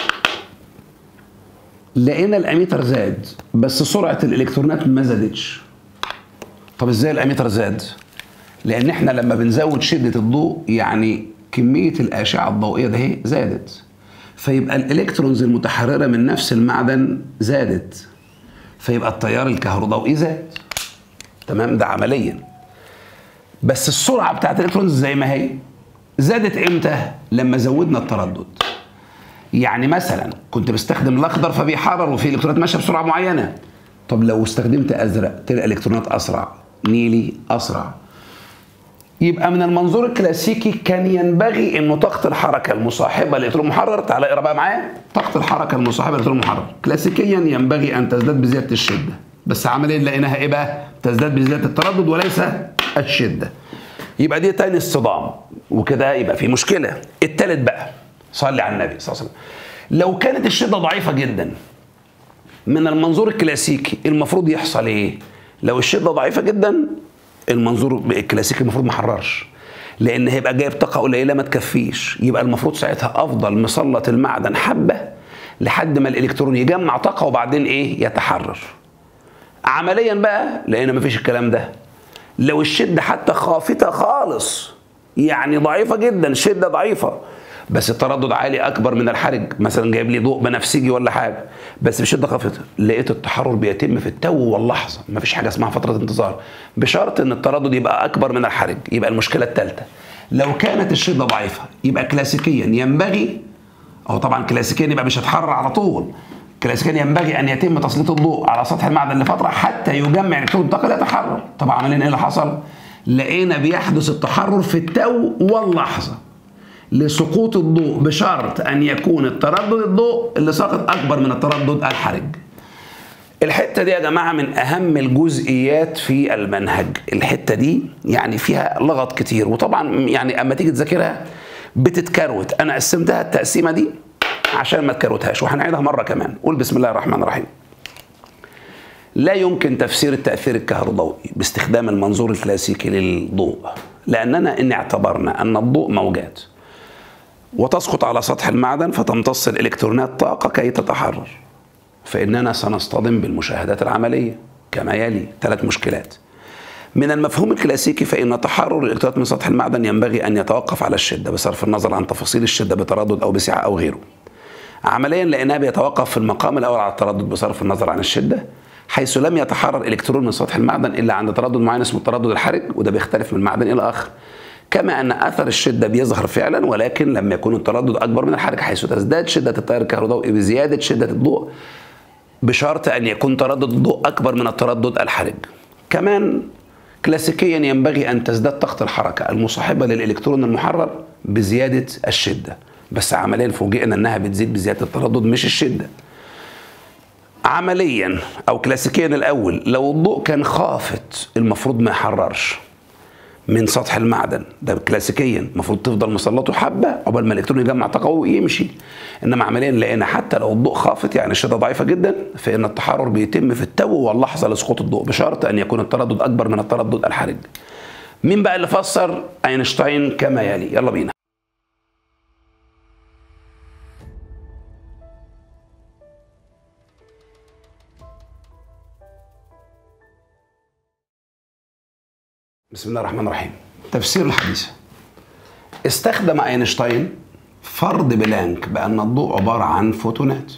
Speaker 1: لقينا الاميتر زاد بس سرعه الالكترونات ما زادتش. طب ازاي الاميتر زاد؟ لان احنا لما بنزود شده الضوء يعني كميه الاشعه الضوئيه ده هي زادت، فيبقى الالكترونز المتحرره من نفس المعدن زادت، فيبقى التيار الكهروضوئي زاد. تمام؟ ده عمليا. بس السرعه بتاعت الالكترونز زي ما هي. زادت امتى؟ لما زودنا التردد. يعني مثلا كنت بستخدم الاخضر فبيحرر وفي الكترونات ماشيه بسرعه معينه. طب لو استخدمت ازرق تلقى الالكترونات اسرع، نيلي اسرع. يبقى من المنظور الكلاسيكي كان ينبغي انه طاقه الحركه المصاحبه للالكترون المحرر، تعالى اقرا بقى معايا، طاقه الحركه المصاحبه للالكترون المحرر كلاسيكيا ينبغي ان تزداد بزياده الشده، بس عمليا لقيناها ايه بقى؟ تزداد بزياده التردد وليس الشده. يبقى دي تاني اصطدام، وكده يبقى في مشكله. التالت بقى، صلي على النبي صلى الله عليه وسلم. لو كانت الشده ضعيفه جدا، من المنظور الكلاسيكي المفروض يحصل ايه؟ لو الشده ضعيفه جدا المنظور الكلاسيكي المفروض ما حررش، لان هيبقى جايب طاقه قليله ما تكفيش. يبقى المفروض ساعتها افضل مسلط المعدن حبه لحد ما الالكترون يجمع طاقه وبعدين ايه؟ يتحرر. عمليا بقى لقينا مفيش الكلام ده. لو الشده حتى خافته خالص، يعني ضعيفه جدا، شده ضعيفه بس التردد عالي اكبر من الحرج، مثلا جايب لي ضوء بنفسجي ولا حاجه بس بشده خافته، لقيت التحرر بيتم في التو واللحظه، مفيش حاجه اسمها فتره انتظار، بشرط ان التردد يبقى اكبر من الحرج. يبقى المشكله الثالثه، لو كانت الشده ضعيفه يبقى كلاسيكيا ينبغي، او طبعا كلاسيكيا يبقى مش هتحرر على طول، كلاسيكيا ينبغي ان يتم تسليط الضوء على سطح المعدن لفتره حتى يجمع الكترون الطاقه ليتحرر. طب عمليا ايه اللي حصل؟ لقينا بيحدث التحرر في التو واللحظه لسقوط الضوء، بشرط ان يكون التردد الضوء اللي ساقط اكبر من التردد الحرج. الحته دي يا جماعه من اهم الجزئيات في المنهج. الحته دي يعني فيها لغط كتير، وطبعا يعني اما تيجي تذاكرها بتتكروت. انا قسمتها التقسيمه دي عشان ما تكروتهاش، وهنعيدها مره كمان. قول بسم الله الرحمن الرحيم. لا يمكن تفسير التاثير الكهروضوئي باستخدام المنظور الكلاسيكي للضوء، لاننا ان اعتبرنا ان الضوء موجات وتسقط على سطح المعدن فتمتص الإلكترونات طاقة كي تتحرر، فإننا سنصطدم بالمشاهدات العملية كما يلي. 3 مشكلات. من المفهوم الكلاسيكي فإن تحرر الإلكترونات من سطح المعدن ينبغي أن يتوقف على الشدة بصرف النظر عن تفاصيل الشدة بتردد أو بسعة أو غيره. عمليا لأنها بيتوقف في المقام الأول على التردد بصرف النظر عن الشدة، حيث لم يتحرر إلكترون من سطح المعدن إلا عند تردد معين اسمه التردد الحرج، وده بيختلف من معدن إلى آخر. كما أن أثر الشدة بيظهر فعلا ولكن لم يكن التردد أكبر من الحرج، حيث تزداد شدة التيار الكهروضوئي بزيادة شدة الضوء بشرط أن يكون تردد الضوء أكبر من التردد الحرج. كمان كلاسيكيا ينبغي أن تزداد طاقة الحركة المصاحبة للإلكترون المحرر بزيادة الشدة، بس عمليا فوجئنا أنها بتزيد بزيادة التردد مش الشدة. عمليا أو كلاسيكيا الأول، لو الضوء كان خافت المفروض ما يحررش من سطح المعدن، ده كلاسيكيا المفروض تفضل مسلطه حبه عقبال ما الالكترون يجمع طاقه ويمشي. انما عمليا لقينا حتى لو الضوء خافت، يعني الشده ضعيفه جدا، فان التحرر بيتم في التو واللحظه لسقوط الضوء بشرط ان يكون التردد اكبر من التردد الحرج. مين بقى اللي فسر؟ اينشتاين كما يلي. يلا بينا. بسم الله الرحمن الرحيم. تفسير الحديث. استخدم اينشتاين فرض بلانك بأن الضوء عبارة عن فوتونات،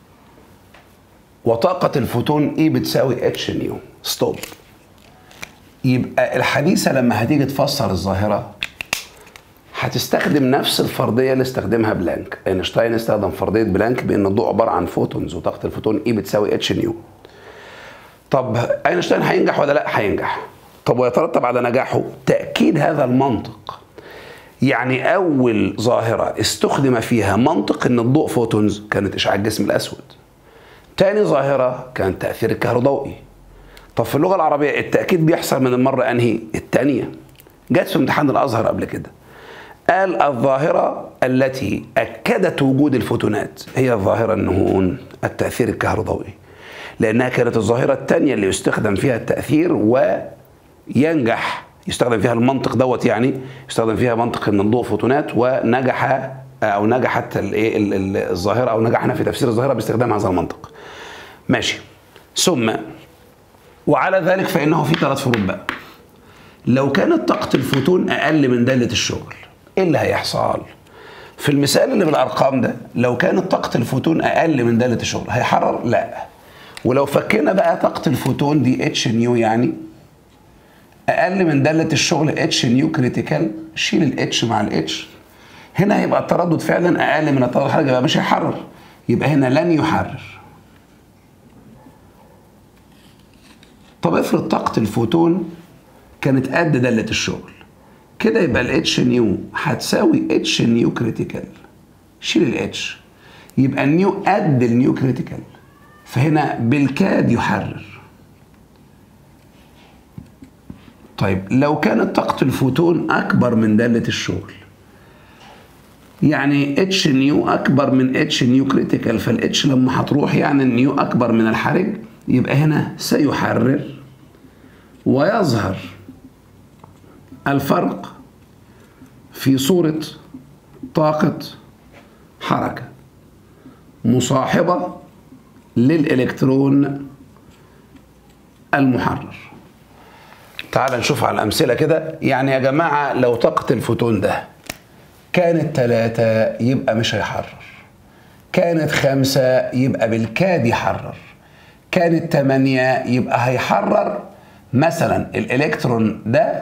Speaker 1: وطاقة الفوتون E بتساوي اتش نيو. ستوب. يبقى الحديثة لما هتيجي تفسر الظاهرة هتستخدم نفس الفرضية اللي استخدمها بلانك. اينشتاين استخدم فرضية بلانك بأن الضوء عبارة عن فوتونز وطاقة الفوتون E بتساوي اتش نيو. طب اينشتاين هينجح ولا لا؟ هينجح. طب ويترتب على نجاحه تأكيد هذا المنطق. يعني أول ظاهرة استخدم فيها منطق إن الضوء فوتونز كانت إشعاع الجسم الأسود. تاني ظاهرة كان التأثير الكهروضوئي. طب في اللغة العربية التأكيد بيحصل من المرة أنهي؟ الثانية. جت في امتحان الأزهر قبل كده. قال الظاهرة التي أكدت وجود الفوتونات هي الظاهرة النهون التأثير الكهروضوئي، لأنها كانت الظاهرة الثانية اللي يستخدم فيها التأثير وينجح، يستخدم فيها المنطق دوت، يعني يستخدم فيها منطق ان الضوء فوتونات، ونجح او نجحت الظاهره، او نجحنا في تفسير الظاهره باستخدام هذا المنطق. ماشي. ثم وعلى ذلك فانه في 3 فروض بقى. لو كانت طاقه الفوتون اقل من داله الشغل، ايه اللي هيحصل؟ في المثال اللي بالارقام ده، لو كانت طاقه الفوتون اقل من داله الشغل هيحرر؟ لا. ولو فكينا بقى طاقه الفوتون دي اتش نيو، يعني اقل من داله الشغل اتش نيو كريتيكال، شيل الاتش مع الاتش، هنا هيبقى التردد فعلا اقل من التردد الحرجي، يبقى مش هيحرر، يبقى هنا لن يحرر. طب افرض طاقه الفوتون كانت قد داله الشغل، كده يبقى الاتش نيو هتساوي اتش نيو كريتيكال، شيل الاتش، يبقى النيو قد النيو كريتيكال، فهنا بالكاد يحرر. طيب لو كانت طاقة الفوتون أكبر من دالة الشغل، يعني اتش نيو أكبر من اتش نيو كريتيكال، فالاتش لما هتروح يعني النيو أكبر من الحرج، يبقى هنا سيحرر ويظهر الفرق في صورة طاقة حركة مصاحبة للإلكترون المحرر. تعال نشوف على الأمثلة كده. يعني يا جماعة لو طاقة الفوتون ده كانت 3 يبقى مش هيحرر، كانت 5 يبقى بالكاد يحرر، كانت 8 يبقى هيحرر مثلا الإلكترون ده،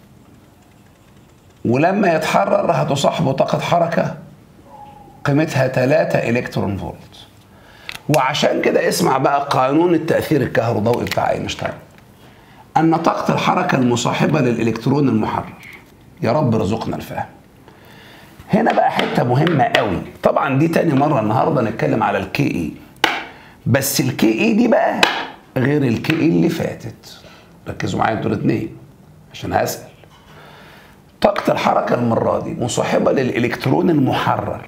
Speaker 1: ولما يتحرر هتصاحبه طاقة حركة قيمتها 3 إلكترون فولت. وعشان كده اسمع بقى قانون التأثير الكهروضوئي بتاع اينشتاين، أن طاقة الحركة المصاحبة للإلكترون المحرر، يا رب رزقنا الفهم. هنا بقى حتة مهمة قوي، طبعا دي تاني مرة النهاردة نتكلم على الكي اي، بس الكي اي دي بقى غير الكي اي اللي فاتت. ركزوا معايا انتوا الاثنين عشان هسأل. طاقة الحركة المرة دي مصاحبة للإلكترون المحرر.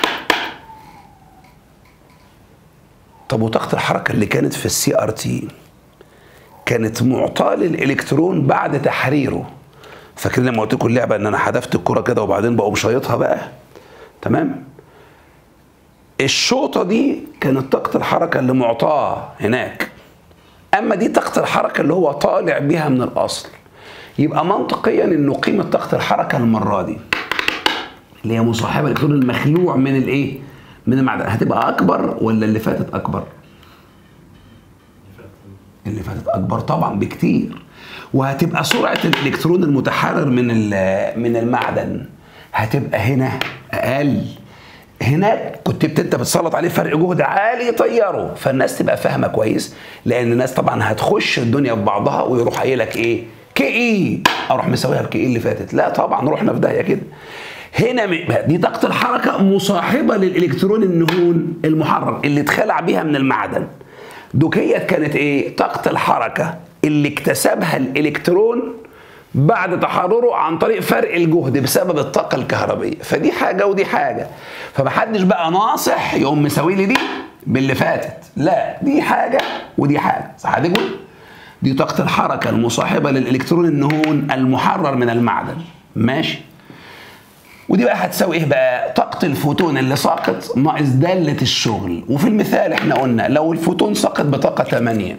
Speaker 1: طب وطاقة الحركة اللي كانت في السي ار تي كانت معطاة للإلكترون بعد تحريره. فاكرين لما قلت لكم اللعبة ان انا حذفت الكرة كده وبعدين بقوم شايطها بقى؟ تمام؟ الشوطة دي كانت طاقة الحركة اللي معطاة هناك. اما دي طاقة الحركة اللي هو طالع بيها من الاصل. يبقى منطقيا انه قيمة طاقة الحركة المرة دي اللي هي مصاحبة الإلكترون المخلوع من الايه؟ من المعدن، هتبقى اكبر ولا اللي فاتت اكبر؟ اللي فاتت اكبر طبعا بكتير. وهتبقى سرعة الإلكترون المتحرر من المعدن هتبقى هنا أقل. هناك كنت انت بتسلط عليه فرق جهد عالي يطيره، فالناس تبقى فاهمة كويس، لأن الناس طبعا هتخش الدنيا في بعضها ويروح قايل لك إيه؟ كي إي، أروح مسويها بكي إي اللي فاتت. لا طبعا رحنا في داهية كده. هنا دي طاقة الحركة مصاحبة للإلكترون النهون المحرر اللي اتخلع بيها من المعدن. دوكيت كانت إيه؟ طاقة الحركة اللي اكتسبها الإلكترون بعد تحرره عن طريق فرق الجهد بسبب الطاقة الكهربية. فدي حاجة ودي حاجة، فمحدش بقى ناصح يقوم مساوي لي دي باللي فاتت. لا، دي حاجة ودي حاجة، صح هتقول؟ دي طاقة الحركة المصاحبة للإلكترون النهون المحرر من المعدن، ماشي؟ ودي بقى هتساوي ايه بقى؟ طاقة الفوتون اللي ساقط ناقص دالة الشغل. وفي المثال احنا قلنا لو الفوتون ساقط بطاقة 8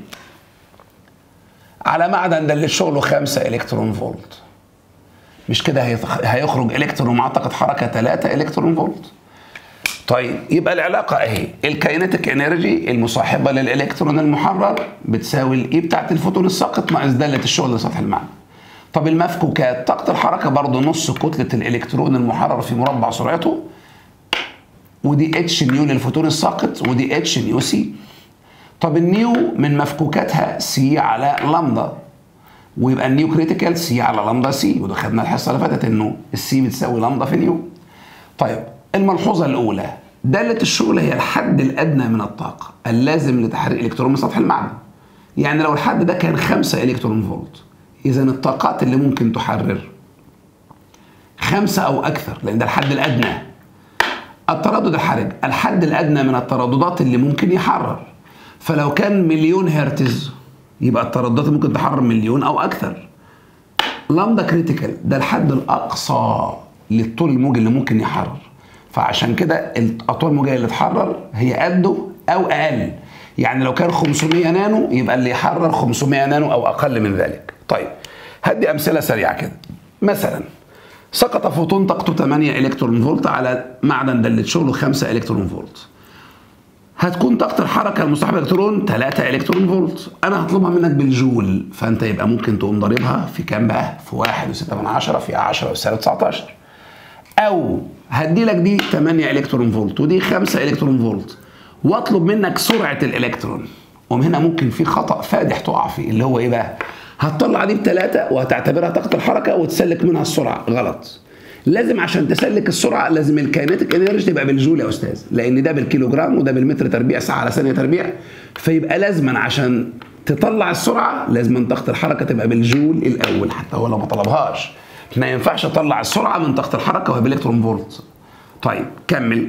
Speaker 1: على معدن دالة شغله 5 إلكترون فولت، مش كده هيخرج إلكترون مع طاقة حركة 3 إلكترون فولت؟ طيب يبقى العلاقة اهي، الكاينيتيك انرجي المصاحبة للإلكترون المحرر بتساوي الإي بتاعت الفوتون الساقط ناقص دالة الشغل لسطح المعدن. طب المفكوكات طاقة الحركة برضه نص كتلة الإلكترون المحرر في مربع سرعته، ودي اتش نيو للفوتون الساقط ودي اتش نيو سي. طب النيو من مفكوكاتها سي على لامدا، ويبقى النيو كريتيكال سي على لامدا سي، وده خدنا الحصه اللي فاتت انه السي بتساوي لامدا في نيو. طيب الملحوظه الاولى، داله الشغل هي الحد الادنى من الطاقه اللازم لتحريك الكترون من سطح المعدن. يعني لو الحد ده كان 5 الكترون فولت، اذا الطاقات اللي ممكن تحرر 5 او اكثر، لان ده الحد الادنى. التردد الحرج الحد الادنى من الترددات اللي ممكن يحرر، فلو كان مليون هرتز يبقى الترددات ممكن تحرر مليون او اكثر. لامدا كريتيكال ده الحد الاقصى للطول الموجي اللي ممكن يحرر، فعشان كده الاطوال الموجيه اللي تحرر هي قده او اقل. يعني لو كان 500 نانو يبقى اللي يحرر 500 نانو او اقل من ذلك. طيب هدي امثله سريعه كده. مثلا سقط فوتون طاقته 8 الكترون فولت على معدن داله شغله 5 الكترون فولت. هتكون طاقه الحركه المصاحبه للالكترون 3 الكترون فولت. انا هطلبها منك بالجول، فانت يبقى ممكن تقوم ضاربها في كام بقى؟ في 1.6 في 10 أس 19. او هدي لك دي 8 الكترون فولت ودي 5 الكترون فولت، واطلب منك سرعه الالكترون. ومن هنا ممكن في خطا فادح تقع فيه، اللي هو ايه بقى؟ هتطلع دي ب3 وهتعتبرها طاقه الحركه وتسلك منها السرعه. غلط. لازم عشان تسلك السرعه لازم الكاينيتيك انرجي تبقى بالجول يا استاذ، لان ده بالكيلوجرام وده بالمتر تربيع ساعه على ثانيه تربيع. فيبقى لازما عشان تطلع السرعه لازم طاقه الحركه تبقى بالجول الاول، حتى هو لو ما طلبهاش. ما ينفعش اطلع السرعه من طاقه الحركه وهي بالالكترون فولت. طيب كمل.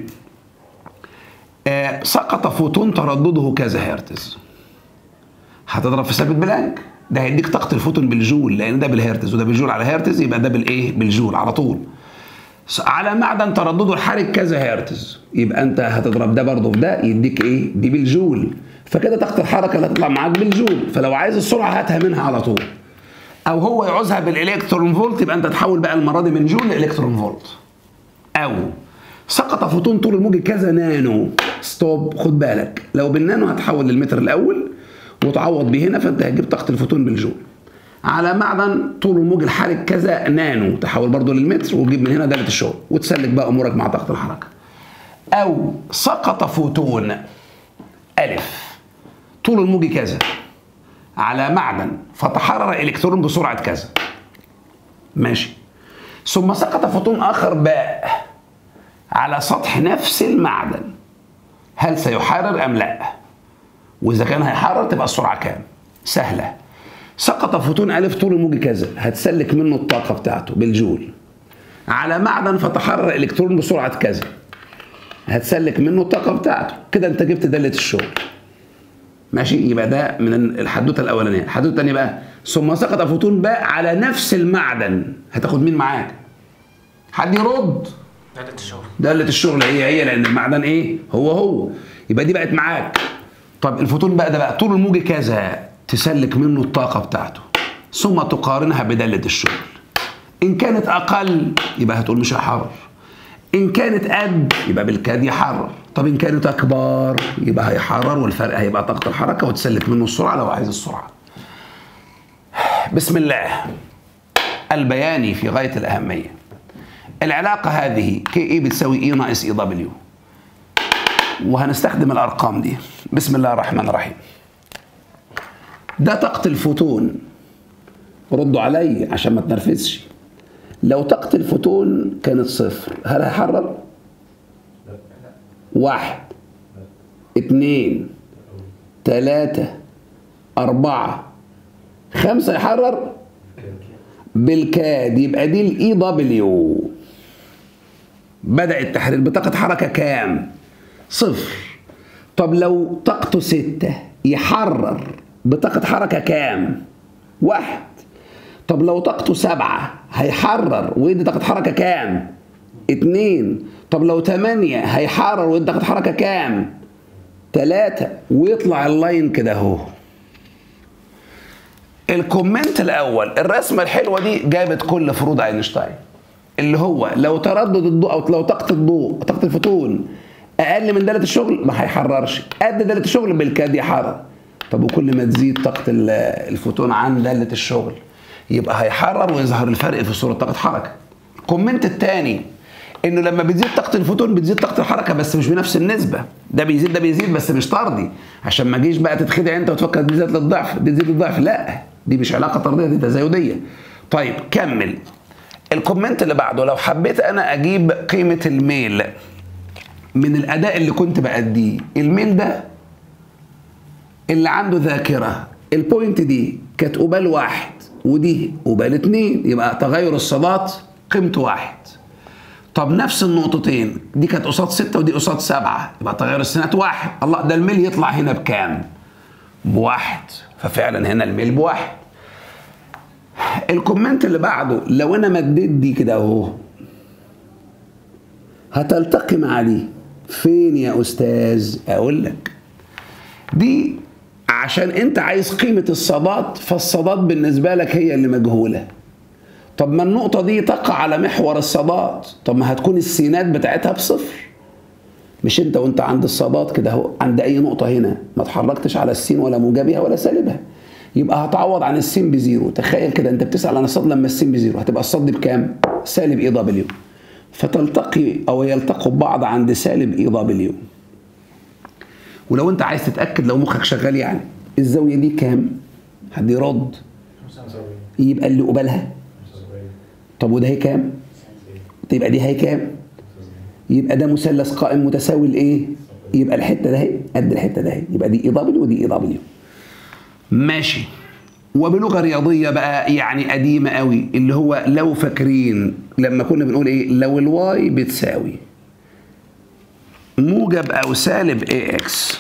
Speaker 1: سقط فوتون تردده كذا هرتز. هتضرب في ثابت بلانك، ده هيديك طاقه الفوتون بالجول، لان ده بالهرتز وده بالجول على هرتز، يبقى ده بالايه؟ بالجول على طول. على معدن تردده الحرج كذا هرتز، يبقى انت هتضرب ده برضه في ده يديك ايه؟ دي بالجول. فكده طاقه الحركه اللي هتطلع معاك بالجول، فلو عايز السرعه هاتها منها على طول. او هو يعوزها بالالكترون فولت، يبقى انت تحول بقى المره دي من جول لالكترون فولت. او سقط فوتون طول الموجي كذا نانو. ستوب، خد بالك، لو بالنانو هتحول للمتر الاول وتعوض بيه هنا، فانت هتجيب طاقه الفوتون بالجول. على معدن طول الموج الحرج كذا نانو، تحول برضه للمتر وتجيب من هنا داله الشغل وتسلك بقى امورك مع طاقه الحركه. او سقط فوتون الف طول الموج كذا على معدن فتحرر الكترون بسرعه كذا. ماشي. ثم سقط فوتون اخر باء على سطح نفس المعدن، هل سيحرر ام لا؟ واذا كان هيحرر تبقى السرعه كام؟ سهله. سقط فوتون الف طول الموج كذا، هتسلك منه الطاقه بتاعته بالجول على معدن فتحرر الكترون بسرعه كذا، هتسلك منه الطاقه بتاعته. كده انت جبت داله الشغل. ماشي. يبقى ده من الحدوته الاولانيه. الحدوته الثانيه بقى، ثم سقط فوتون باء على نفس المعدن، هتاخد مين معاك؟ حد يرد؟
Speaker 2: دالة الشغل.
Speaker 1: دالة الشغل هي لان المعدن ايه؟ هو يبقى دي بقت معاك. طب الفوتون بقى ده بقى طول الموج كذا، تسلك منه الطاقه بتاعته ثم تقارنها بدالة الشغل. ان كانت اقل يبقى هتقول مش هيحرر، ان كانت قد يبقى بالكاد يحرر. طب ان كانت اكبر يبقى هيحرر، والفرق هيبقى طاقه الحركه وتسلك منه السرعه لو عايز السرعه. بسم الله. البياني في غايه الاهميه. العلاقه هذه كي اي بتساوي اي ناقص اي دبليو، وهنستخدم الارقام دي. بسم الله الرحمن الرحيم. ده طاقه الفوتون، ردوا علي عشان ما تنرفزش. لو طاقه الفوتون كانت 0 هل هيحرر؟ 1 2 3 4 5 يحرر بالكاد، يبقى دي الاي دبليو. بدأ التحرير بطاقة حركة كام؟ 0. طب لو طاقته 6 يحرر بطاقة حركة كام؟ 1. طب لو طاقته 7 هيحرر ويدي طاقة حركة كام؟ 2. طب لو 8 هيحرر ويدي طاقة حركة كام؟ 3. ويطلع اللاين كده اهو. الكومنت الاول، الرسمه الحلوه دي جابت كل فروض اينشتاين، اللي هو لو تردد الضوء او لو طاقه الضوء طاقه الفوتون اقل من داله الشغل ما هيحررش، قد داله الشغل بالكاد يحرر. طب وكل ما تزيد طاقه الفوتون عن داله الشغل يبقى هيحرر ويظهر الفرق في صوره طاقه حركه. الكومنت الثاني، انه لما بتزيد طاقه الفوتون بتزيد طاقه الحركه بس مش بنفس النسبه. ده بيزيد بس مش طردي، عشان ما تجيش بقى تتخدع انت وتفكر دي زادت للضعف دي تزيد للضعف. لا، دي مش علاقه طرديه، دي تزايديه. طيب كمل الكومنت اللي بعده. لو حبيت انا اجيب قيمه الميل من الاداء اللي كنت بأديه، الميل ده اللي عنده ذاكره، البوينت دي كانت قبال 1 ودي قبال 2، يبقى تغير الصادات قيمته 1. طب نفس النقطتين دي كانت قصاد 6 ودي قصاد 7، يبقى تغير السينات 1. الله، ده الميل يطلع هنا بكام؟ ب1. ففعلا هنا الميل ب1. الكومنت اللي بعده، لو انا مديت دي كده اهو هتلتقي مع دي فين يا استاذ؟ اقول لك دي عشان انت عايز قيمه الصادات، فالصادات بالنسبه لك هي اللي مجهوله. طب ما النقطه دي تقع على محور الصادات، طب ما هتكون السينات بتاعتها بصفر. مش انت وانت عند الصادات كده اهو، عند اي نقطه هنا ما اتحركتش على السين ولا موجبها ولا سالبها، يبقى هتعوض عن السين بزيرو. تخيل كده انت بتسال عن الصاد لما السين بزيرو، هتبقى الصاد دي بكام؟ سالب اي دبليو. فتلتقي او يلتقوا ببعض عند سالب اي دبليو. ولو انت عايز تتاكد لو مخك شغال يعني، الزاويه دي كام؟ حد يرد؟ يبقى اللي قبالها. طب وده هي كام؟ يبقى دي هي كام؟ يبقى ده مثلث قائم متساوي لايه؟ يبقى الحته ده هي قد الحته ده هي، يبقى دي اي دبليو ودي اي دبليو. ماشي. وبلغه رياضيه بقى يعني قديمه قوي، اللي هو لو فاكرين لما كنا بنقول ايه؟ لو الواي بتساوي موجب او سالب اي اكس،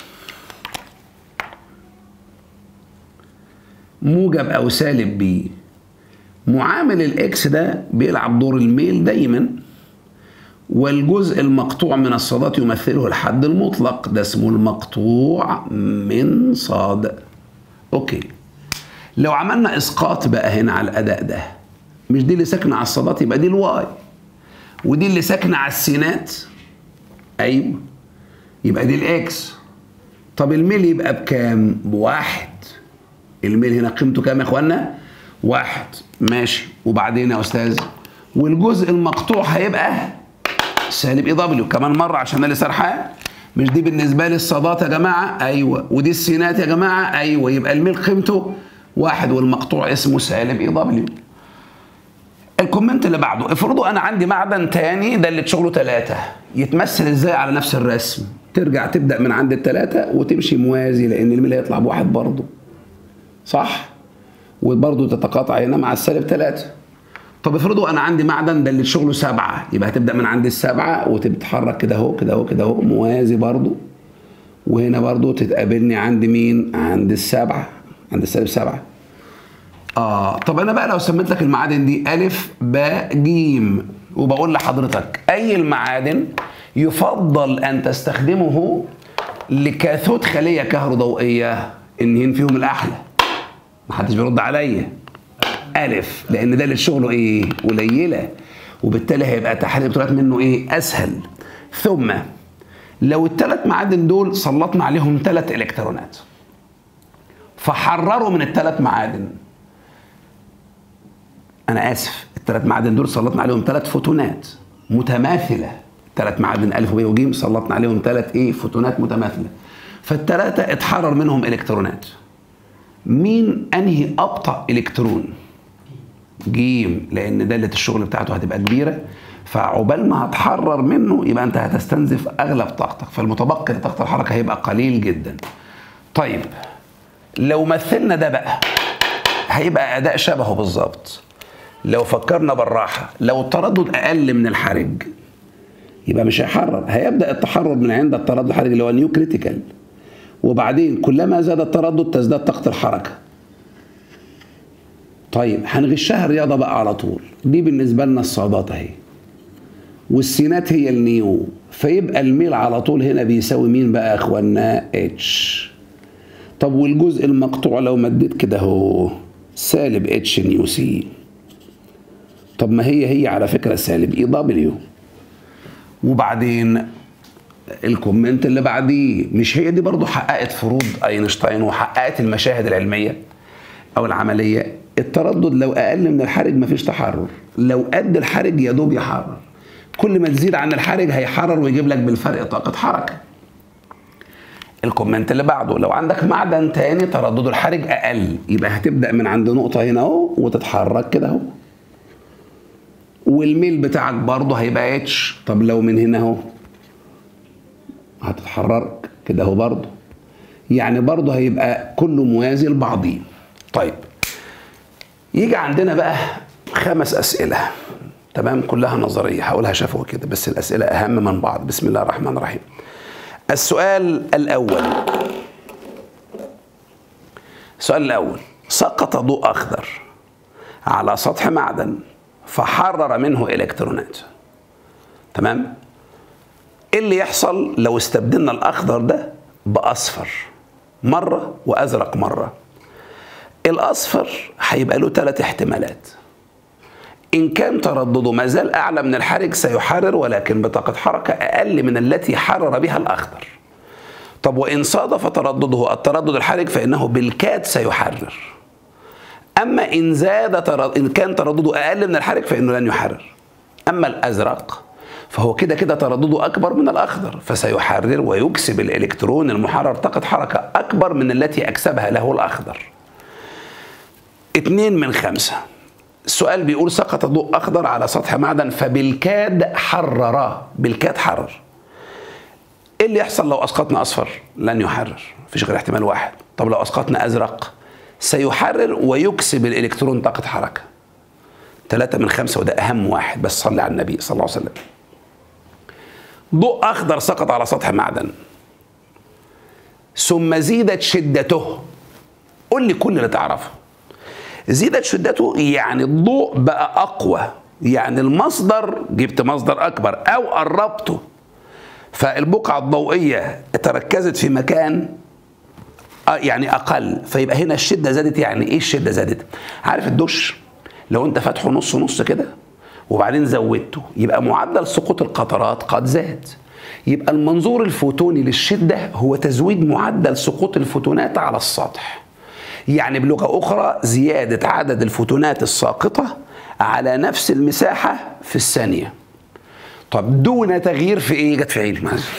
Speaker 1: موجب او سالب بي، معامل الاكس ده بيلعب دور الميل دايما، والجزء المقطوع من الصادات يمثله الحد المطلق، ده اسمه المقطوع من صاد. اوكي، لو عملنا اسقاط بقى هنا على الاداء ده، مش دي اللي ساكنه على الصادات يبقى دي الواي، ودي اللي ساكنه على السينات، ايوه، يبقى دي الاكس. طب الميل يبقى بكام؟ ب1. الميل هنا قيمته كام يا اخوانا؟ 1. ماشي. وبعدين يا استاذ، والجزء المقطوع هيبقى سالب اي دبليو كمان مره عشان انا اللي سرحان. مش دي بالنسبه لي الصادات يا جماعه؟ ايوه. ودي السينات يا جماعه؟ ايوه. يبقى الميل قيمته 1 والمقطوع اسمه سالب اي دبليو. الكومنت اللي بعده، افرضوا انا عندي معدن تاني دالة شغله 3، يتمثل ازاي على نفس الرسم؟ ترجع تبدا من عند ال3 وتمشي موازي، لان الميل هيطلع ب1 برضه، صح؟ وبرضه تتقاطع هنا مع السالب 3. طب افرضوا انا عندي معدن دالة شغله 7، يبقى هتبدا من عند ال7 وتتحرك كده اهو كده اهو كده اهو موازي برضه، وهنا برضه تتقابلني عند مين؟ عند ال7، عند السالب 7. طب انا بقى لو سميت لك المعادن دي ا ب ج، وبقول لحضرتك اي المعادن يفضل ان تستخدمه لكاثود خليه كهروضوئيه، انهين فيهم الاحلى؟ محدش بيرد عليا. الف، لان ده اللي شغله ايه؟ قليله، وبالتالي هيبقى تحليل الالكترونات منه ايه؟ اسهل. ثم لو ال3 معادن دول سلطنا عليهم 3 الكترونات، فحرروا من ال3 معادن، انا اسف، ال3 معادن دول سلطنا عليهم 3 فوتونات متماثله، 3 معادن ا وب وج سلطنا عليهم 3 ايه؟ فوتونات متماثله، فال3 اتحرر منهم الكترونات. مين انهي ابطا الكترون؟ ج، لان داله الشغل بتاعته هتبقى كبيره، فعقبال ما هتحرر منه يبقى انت هتستنزف اغلب طاقتك، فالمتبقي لطاقه الحركه هيبقى قليل جدا. طيب لو مثلنا ده بقى هيبقى اداء شبهه بالظبط. لو فكرنا بالراحه، لو التردد اقل من الحرج يبقى مش هيحرر، هيبدا التحرر من عند التردد الحرج اللي هو نيو كريتيكال، وبعدين كلما زاد التردد تزداد طاقه الحركه. طيب هنغشها الرياضه بقى على طول، دي بالنسبه لنا الصادات اهي، والسينات هي النيو، فيبقى الميل على طول هنا بيساوي مين بقى يا اخوانا؟ اتش. طب والجزء المقطوع لو مديت كده اهو سالب اتش نيو سي. طب ما هي على فكره سالب اي دبليو. وبعدين الكومنت اللي بعديه، مش هي دي برضو حققت فروض اينشتاين وحققت المشاهد العلميه او العمليه؟ التردد لو اقل من الحرج مفيش تحرر، لو قد الحرج يا دوب يحرر. كل ما تزيد عن الحرج هيحرر ويجيب لك بالفرق طاقة حركة. الكومنت اللي بعده، لو عندك معدن تاني تردده الحرج أقل، يبقى هتبدأ من عند نقطة هنا أهو وتتحرك كده أهو، والميل بتاعك برضه هيبقى اتش. طب لو من هنا أهو هتتحرك كده أهو برضه، يعني برضه هيبقى كله موازي لبعضيه. طيب يجي عندنا بقى 5 أسئلة، تمام، كلها نظرية هقولها شفوي كده، بس الأسئلة أهم من بعض. بسم الله الرحمن الرحيم. السؤال الأول، سقط ضوء أخضر على سطح معدن فحرر منه إلكترونات، تمام. إيه اللي يحصل لو استبدلنا الأخضر ده بأصفر مرة وأزرق مرة؟ الأصفر هيبقى له 3 احتمالات. إن كان تردده ما زال أعلى من الحرج سيحرر، ولكن بطاقة حركة أقل من التي حرر بها الأخضر. طب وإن صادف تردده التردد الحرج فإنه بالكاد سيحرر. أما إن كان تردده أقل من الحرج فإنه لن يحرر. أما الأزرق فهو كده كده تردده أكبر من الأخضر فسيحرر ويكسب الإلكترون المحرر طاقة حركة أكبر من التي أكسبها له الأخضر. 2 من 5. السؤال بيقول سقط ضوء أخضر على سطح معدن فبالكاد حرر، بالكاد حرر. إيه اللي يحصل لو أسقطنا أصفر؟ لن يحرر، مفيش غير احتمال واحد. طب لو أسقطنا أزرق سيحرر ويكسب الإلكترون طاقة حركة. 3 من 5 وده أهم واحد، بس صلي على النبي صلى الله عليه وسلم. ضوء أخضر سقط على سطح معدن ثم زيدت شدته. قول لي كل اللي تعرفه. زيدت شدته يعني الضوء بقى أقوى، يعني المصدر جبت مصدر أكبر أو قربته، فالبقعة الضوئية تركزت في مكان يعني أقل، فيبقى هنا الشدة زادت. يعني إيه الشدة زادت؟ عارف الدش لو أنت فاتحه نص نص كده وبعدين زودته يبقى معدل سقوط القطرات قد زاد. يبقى المنظور الفوتوني للشدة هو تزويد معدل سقوط الفوتونات على السطح. يعني بلغة أخرى زيادة عدد الفوتونات الساقطة على نفس المساحة في الثانية. طب دون تغيير في إيه؟ جت في عيني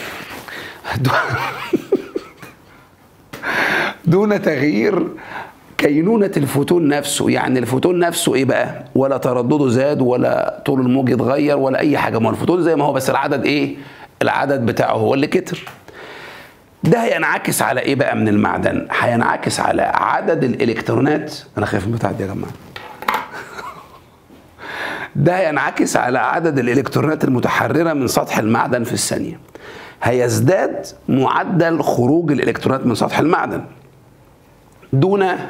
Speaker 1: دون تغيير كينونة الفوتون نفسه. يعني الفوتون نفسه إيه بقى؟ ولا تردده زاد ولا طول الموج اتغير ولا أي حاجة، ما الفوتون زي ما هو، بس العدد إيه؟ العدد بتاعه هو اللي كتر. ده هينعكس على ايه بقى من المعدن؟ هينعكس على عدد الالكترونات. انا خايف من البتاع دي يا جماعه. ده هينعكس على عدد الالكترونات المتحرره من سطح المعدن في الثانيه. هيزداد معدل خروج الالكترونات من سطح المعدن دون انا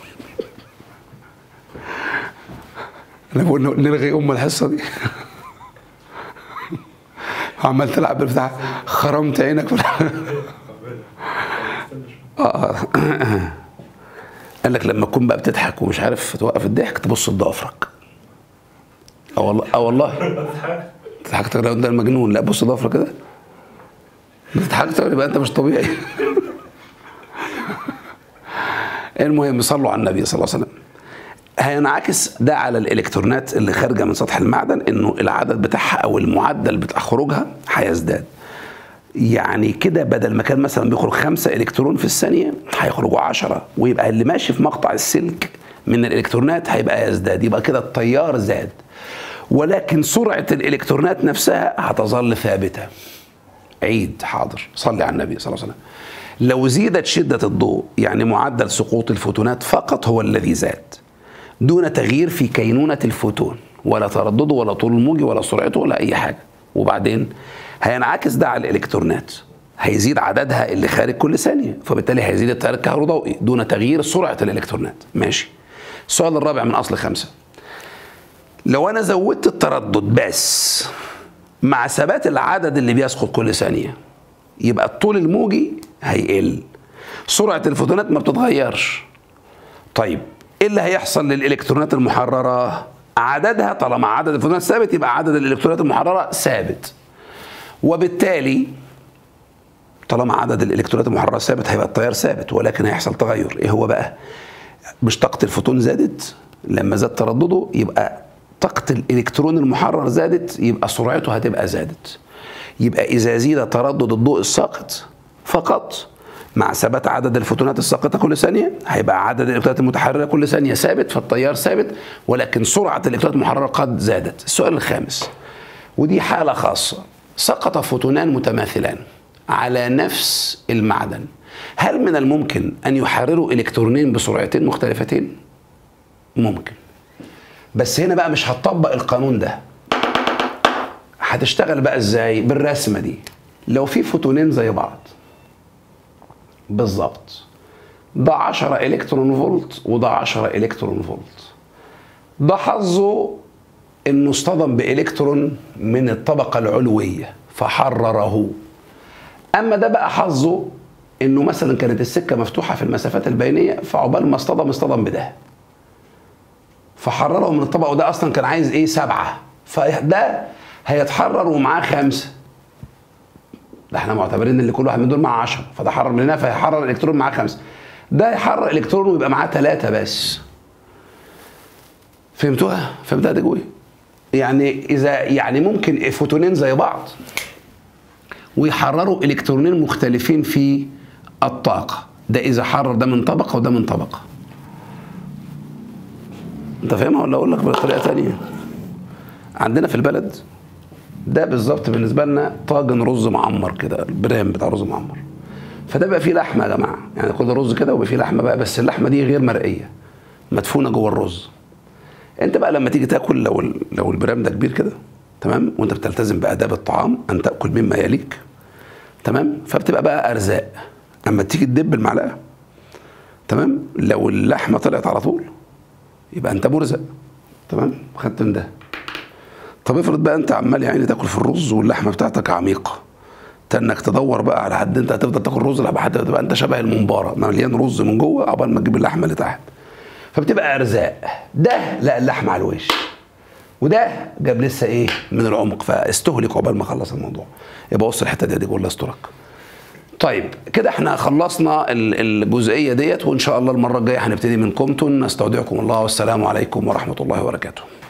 Speaker 1: بقول نلغي الحصه دي. عمال تلعب بالبتاع، خرمت عينك قال لك لما تكون بقى بتضحك ومش عارف توقف الضحك تبص لضفرك. والله ضحكت ده المجنون. لا بص ضفرك كده، ضحكت يبقى انت مش طبيعي. المهم صلوا على النبي صلى الله عليه وسلم. هينعكس ده على الالكترونات اللي خارجه من سطح المعدن، انه العدد بتاعها او المعدل بتاع خروجها هيزداد. يعني كده بدل ما كان مثلا بيخرج 5 الكترون في الثانيه هيخرجوا 10، ويبقى اللي ماشي في مقطع السلك من الالكترونات هيبقى يزداد. يبقى كده التيار زاد، ولكن سرعه الالكترونات نفسها هتظل ثابته. عيد حاضر، صلي على النبي صلى الله عليه وسلم. لو زيدت شده الضوء يعني معدل سقوط الفوتونات فقط هو الذي زاد، دون تغيير في كينونة الفوتون ولا تردده ولا طول الموج ولا سرعته ولا أي حاجة. وبعدين هينعكس ده على الإلكترونات، هيزيد عددها اللي خارج كل ثانية، فبالتالي هيزيد التيار الكهروضوئي دون تغيير سرعة الإلكترونات. ماشي. السؤال الرابع من أصل 5. لو أنا زودت التردد بس مع ثبات العدد اللي بيسقط كل ثانية يبقى الطول الموجي هيقل، سرعة الفوتونات ما بتتغيرش. طيب ايه اللي هيحصل للالكترونات المحرره؟ عددها طالما عدد الفوتونات ثابت يبقى عدد الالكترونات المحرره ثابت، وبالتالي طالما عدد الالكترونات المحرره ثابت هيبقى التيار ثابت، ولكن هيحصل تغير. ايه هو بقى؟ مش طاقه الفوتون زادت؟ لما زاد تردده يبقى طاقة الإلكترون المحرر زادت يبقى سرعته هتبقى زادت. يبقى إذا زيد تردد الضوء الساقط فقط مع ثبات عدد الفوتونات الساقطة كل ثانية، هيبقى عدد الإلكترونات المتحررة كل ثانية ثابت، فالتيار ثابت، ولكن سرعة الإلكترونات المحررة قد زادت. السؤال الخامس، ودي حالة خاصة، سقط فوتونان متماثلان على نفس المعدن، هل من الممكن أن يحرروا إلكترونين بسرعتين مختلفتين؟ ممكن، بس هنا بقى مش هتطبق القانون ده. هتشتغل بقى ازاي؟ بالرسمة دي. لو في فوتونين زي بعض بالظبط، ده 10 إلكترون فولت وده 10 إلكترون فولت، ده حظه انه اصطدم بإلكترون من الطبقة العلوية فحرره. اما ده بقى حظه انه مثلا كانت السكة مفتوحة في المسافات البينية، فعقبال ما اصطدم بده فحرره من الطبقة، وده اصلا كان عايز ايه؟ 7، فده هيتحرر ومعاه 5. ده احنا معتبرين ان كل واحد من دول معاه 10، فده حرر من هنا فيحرر الكترون معاه 5. ده يحرر الكترون ويبقى معاه 3 بس. فهمتوها؟ فهمتها دي جوي؟ يعني اذا يعني ممكن فوتونين زي بعض ويحرروا الكترونين مختلفين في الطاقة، ده اذا حرر ده من طبقة وده من طبقة. انت فاهمها ولا اقول لك بطريقة تانية؟ عندنا في البلد ده بالظبط بالنسبه لنا طاجن رز معمر كده، البرام بتاع رز معمر، فده بقى فيه لحمه يا جماعه، يعني كل رز كده وبقى فيه لحمه بقى، بس اللحمه دي غير مرئيه، مدفونه جوه الرز. انت بقى لما تيجي تاكل، لو البرام ده كبير كده تمام، وانت بتلتزم باداب الطعام ان تاكل مما يليك تمام، فبتبقى بقى ارزاق. اما تيجي تدب المعلقه تمام، لو اللحمه طلعت على طول يبقى انت مرزق تمام، خدت من ده. طب افرض بقى انت عمال يعني تاكل في الرز واللحمه بتاعتك عميقه، انك تدور بقى على حد انت هتفضل تاكل رز لحد ما تبقى انت شبه الممباره مليان رز من جوه عقبال ما تجيب اللحمه اللي تحت، فبتبقى ارزاق. ده لا، اللحمه على الوش، وده جاب لسه ايه من العمق، فاستهلك عقبال ما خلص الموضوع. يبقى بص الحته دي كلها استرك. طيب كده احنا خلصنا الجزئيه ديت، وان شاء الله المره الجايه هنبتدي من كومتون. نستودعكم الله والسلام عليكم ورحمه الله وبركاته.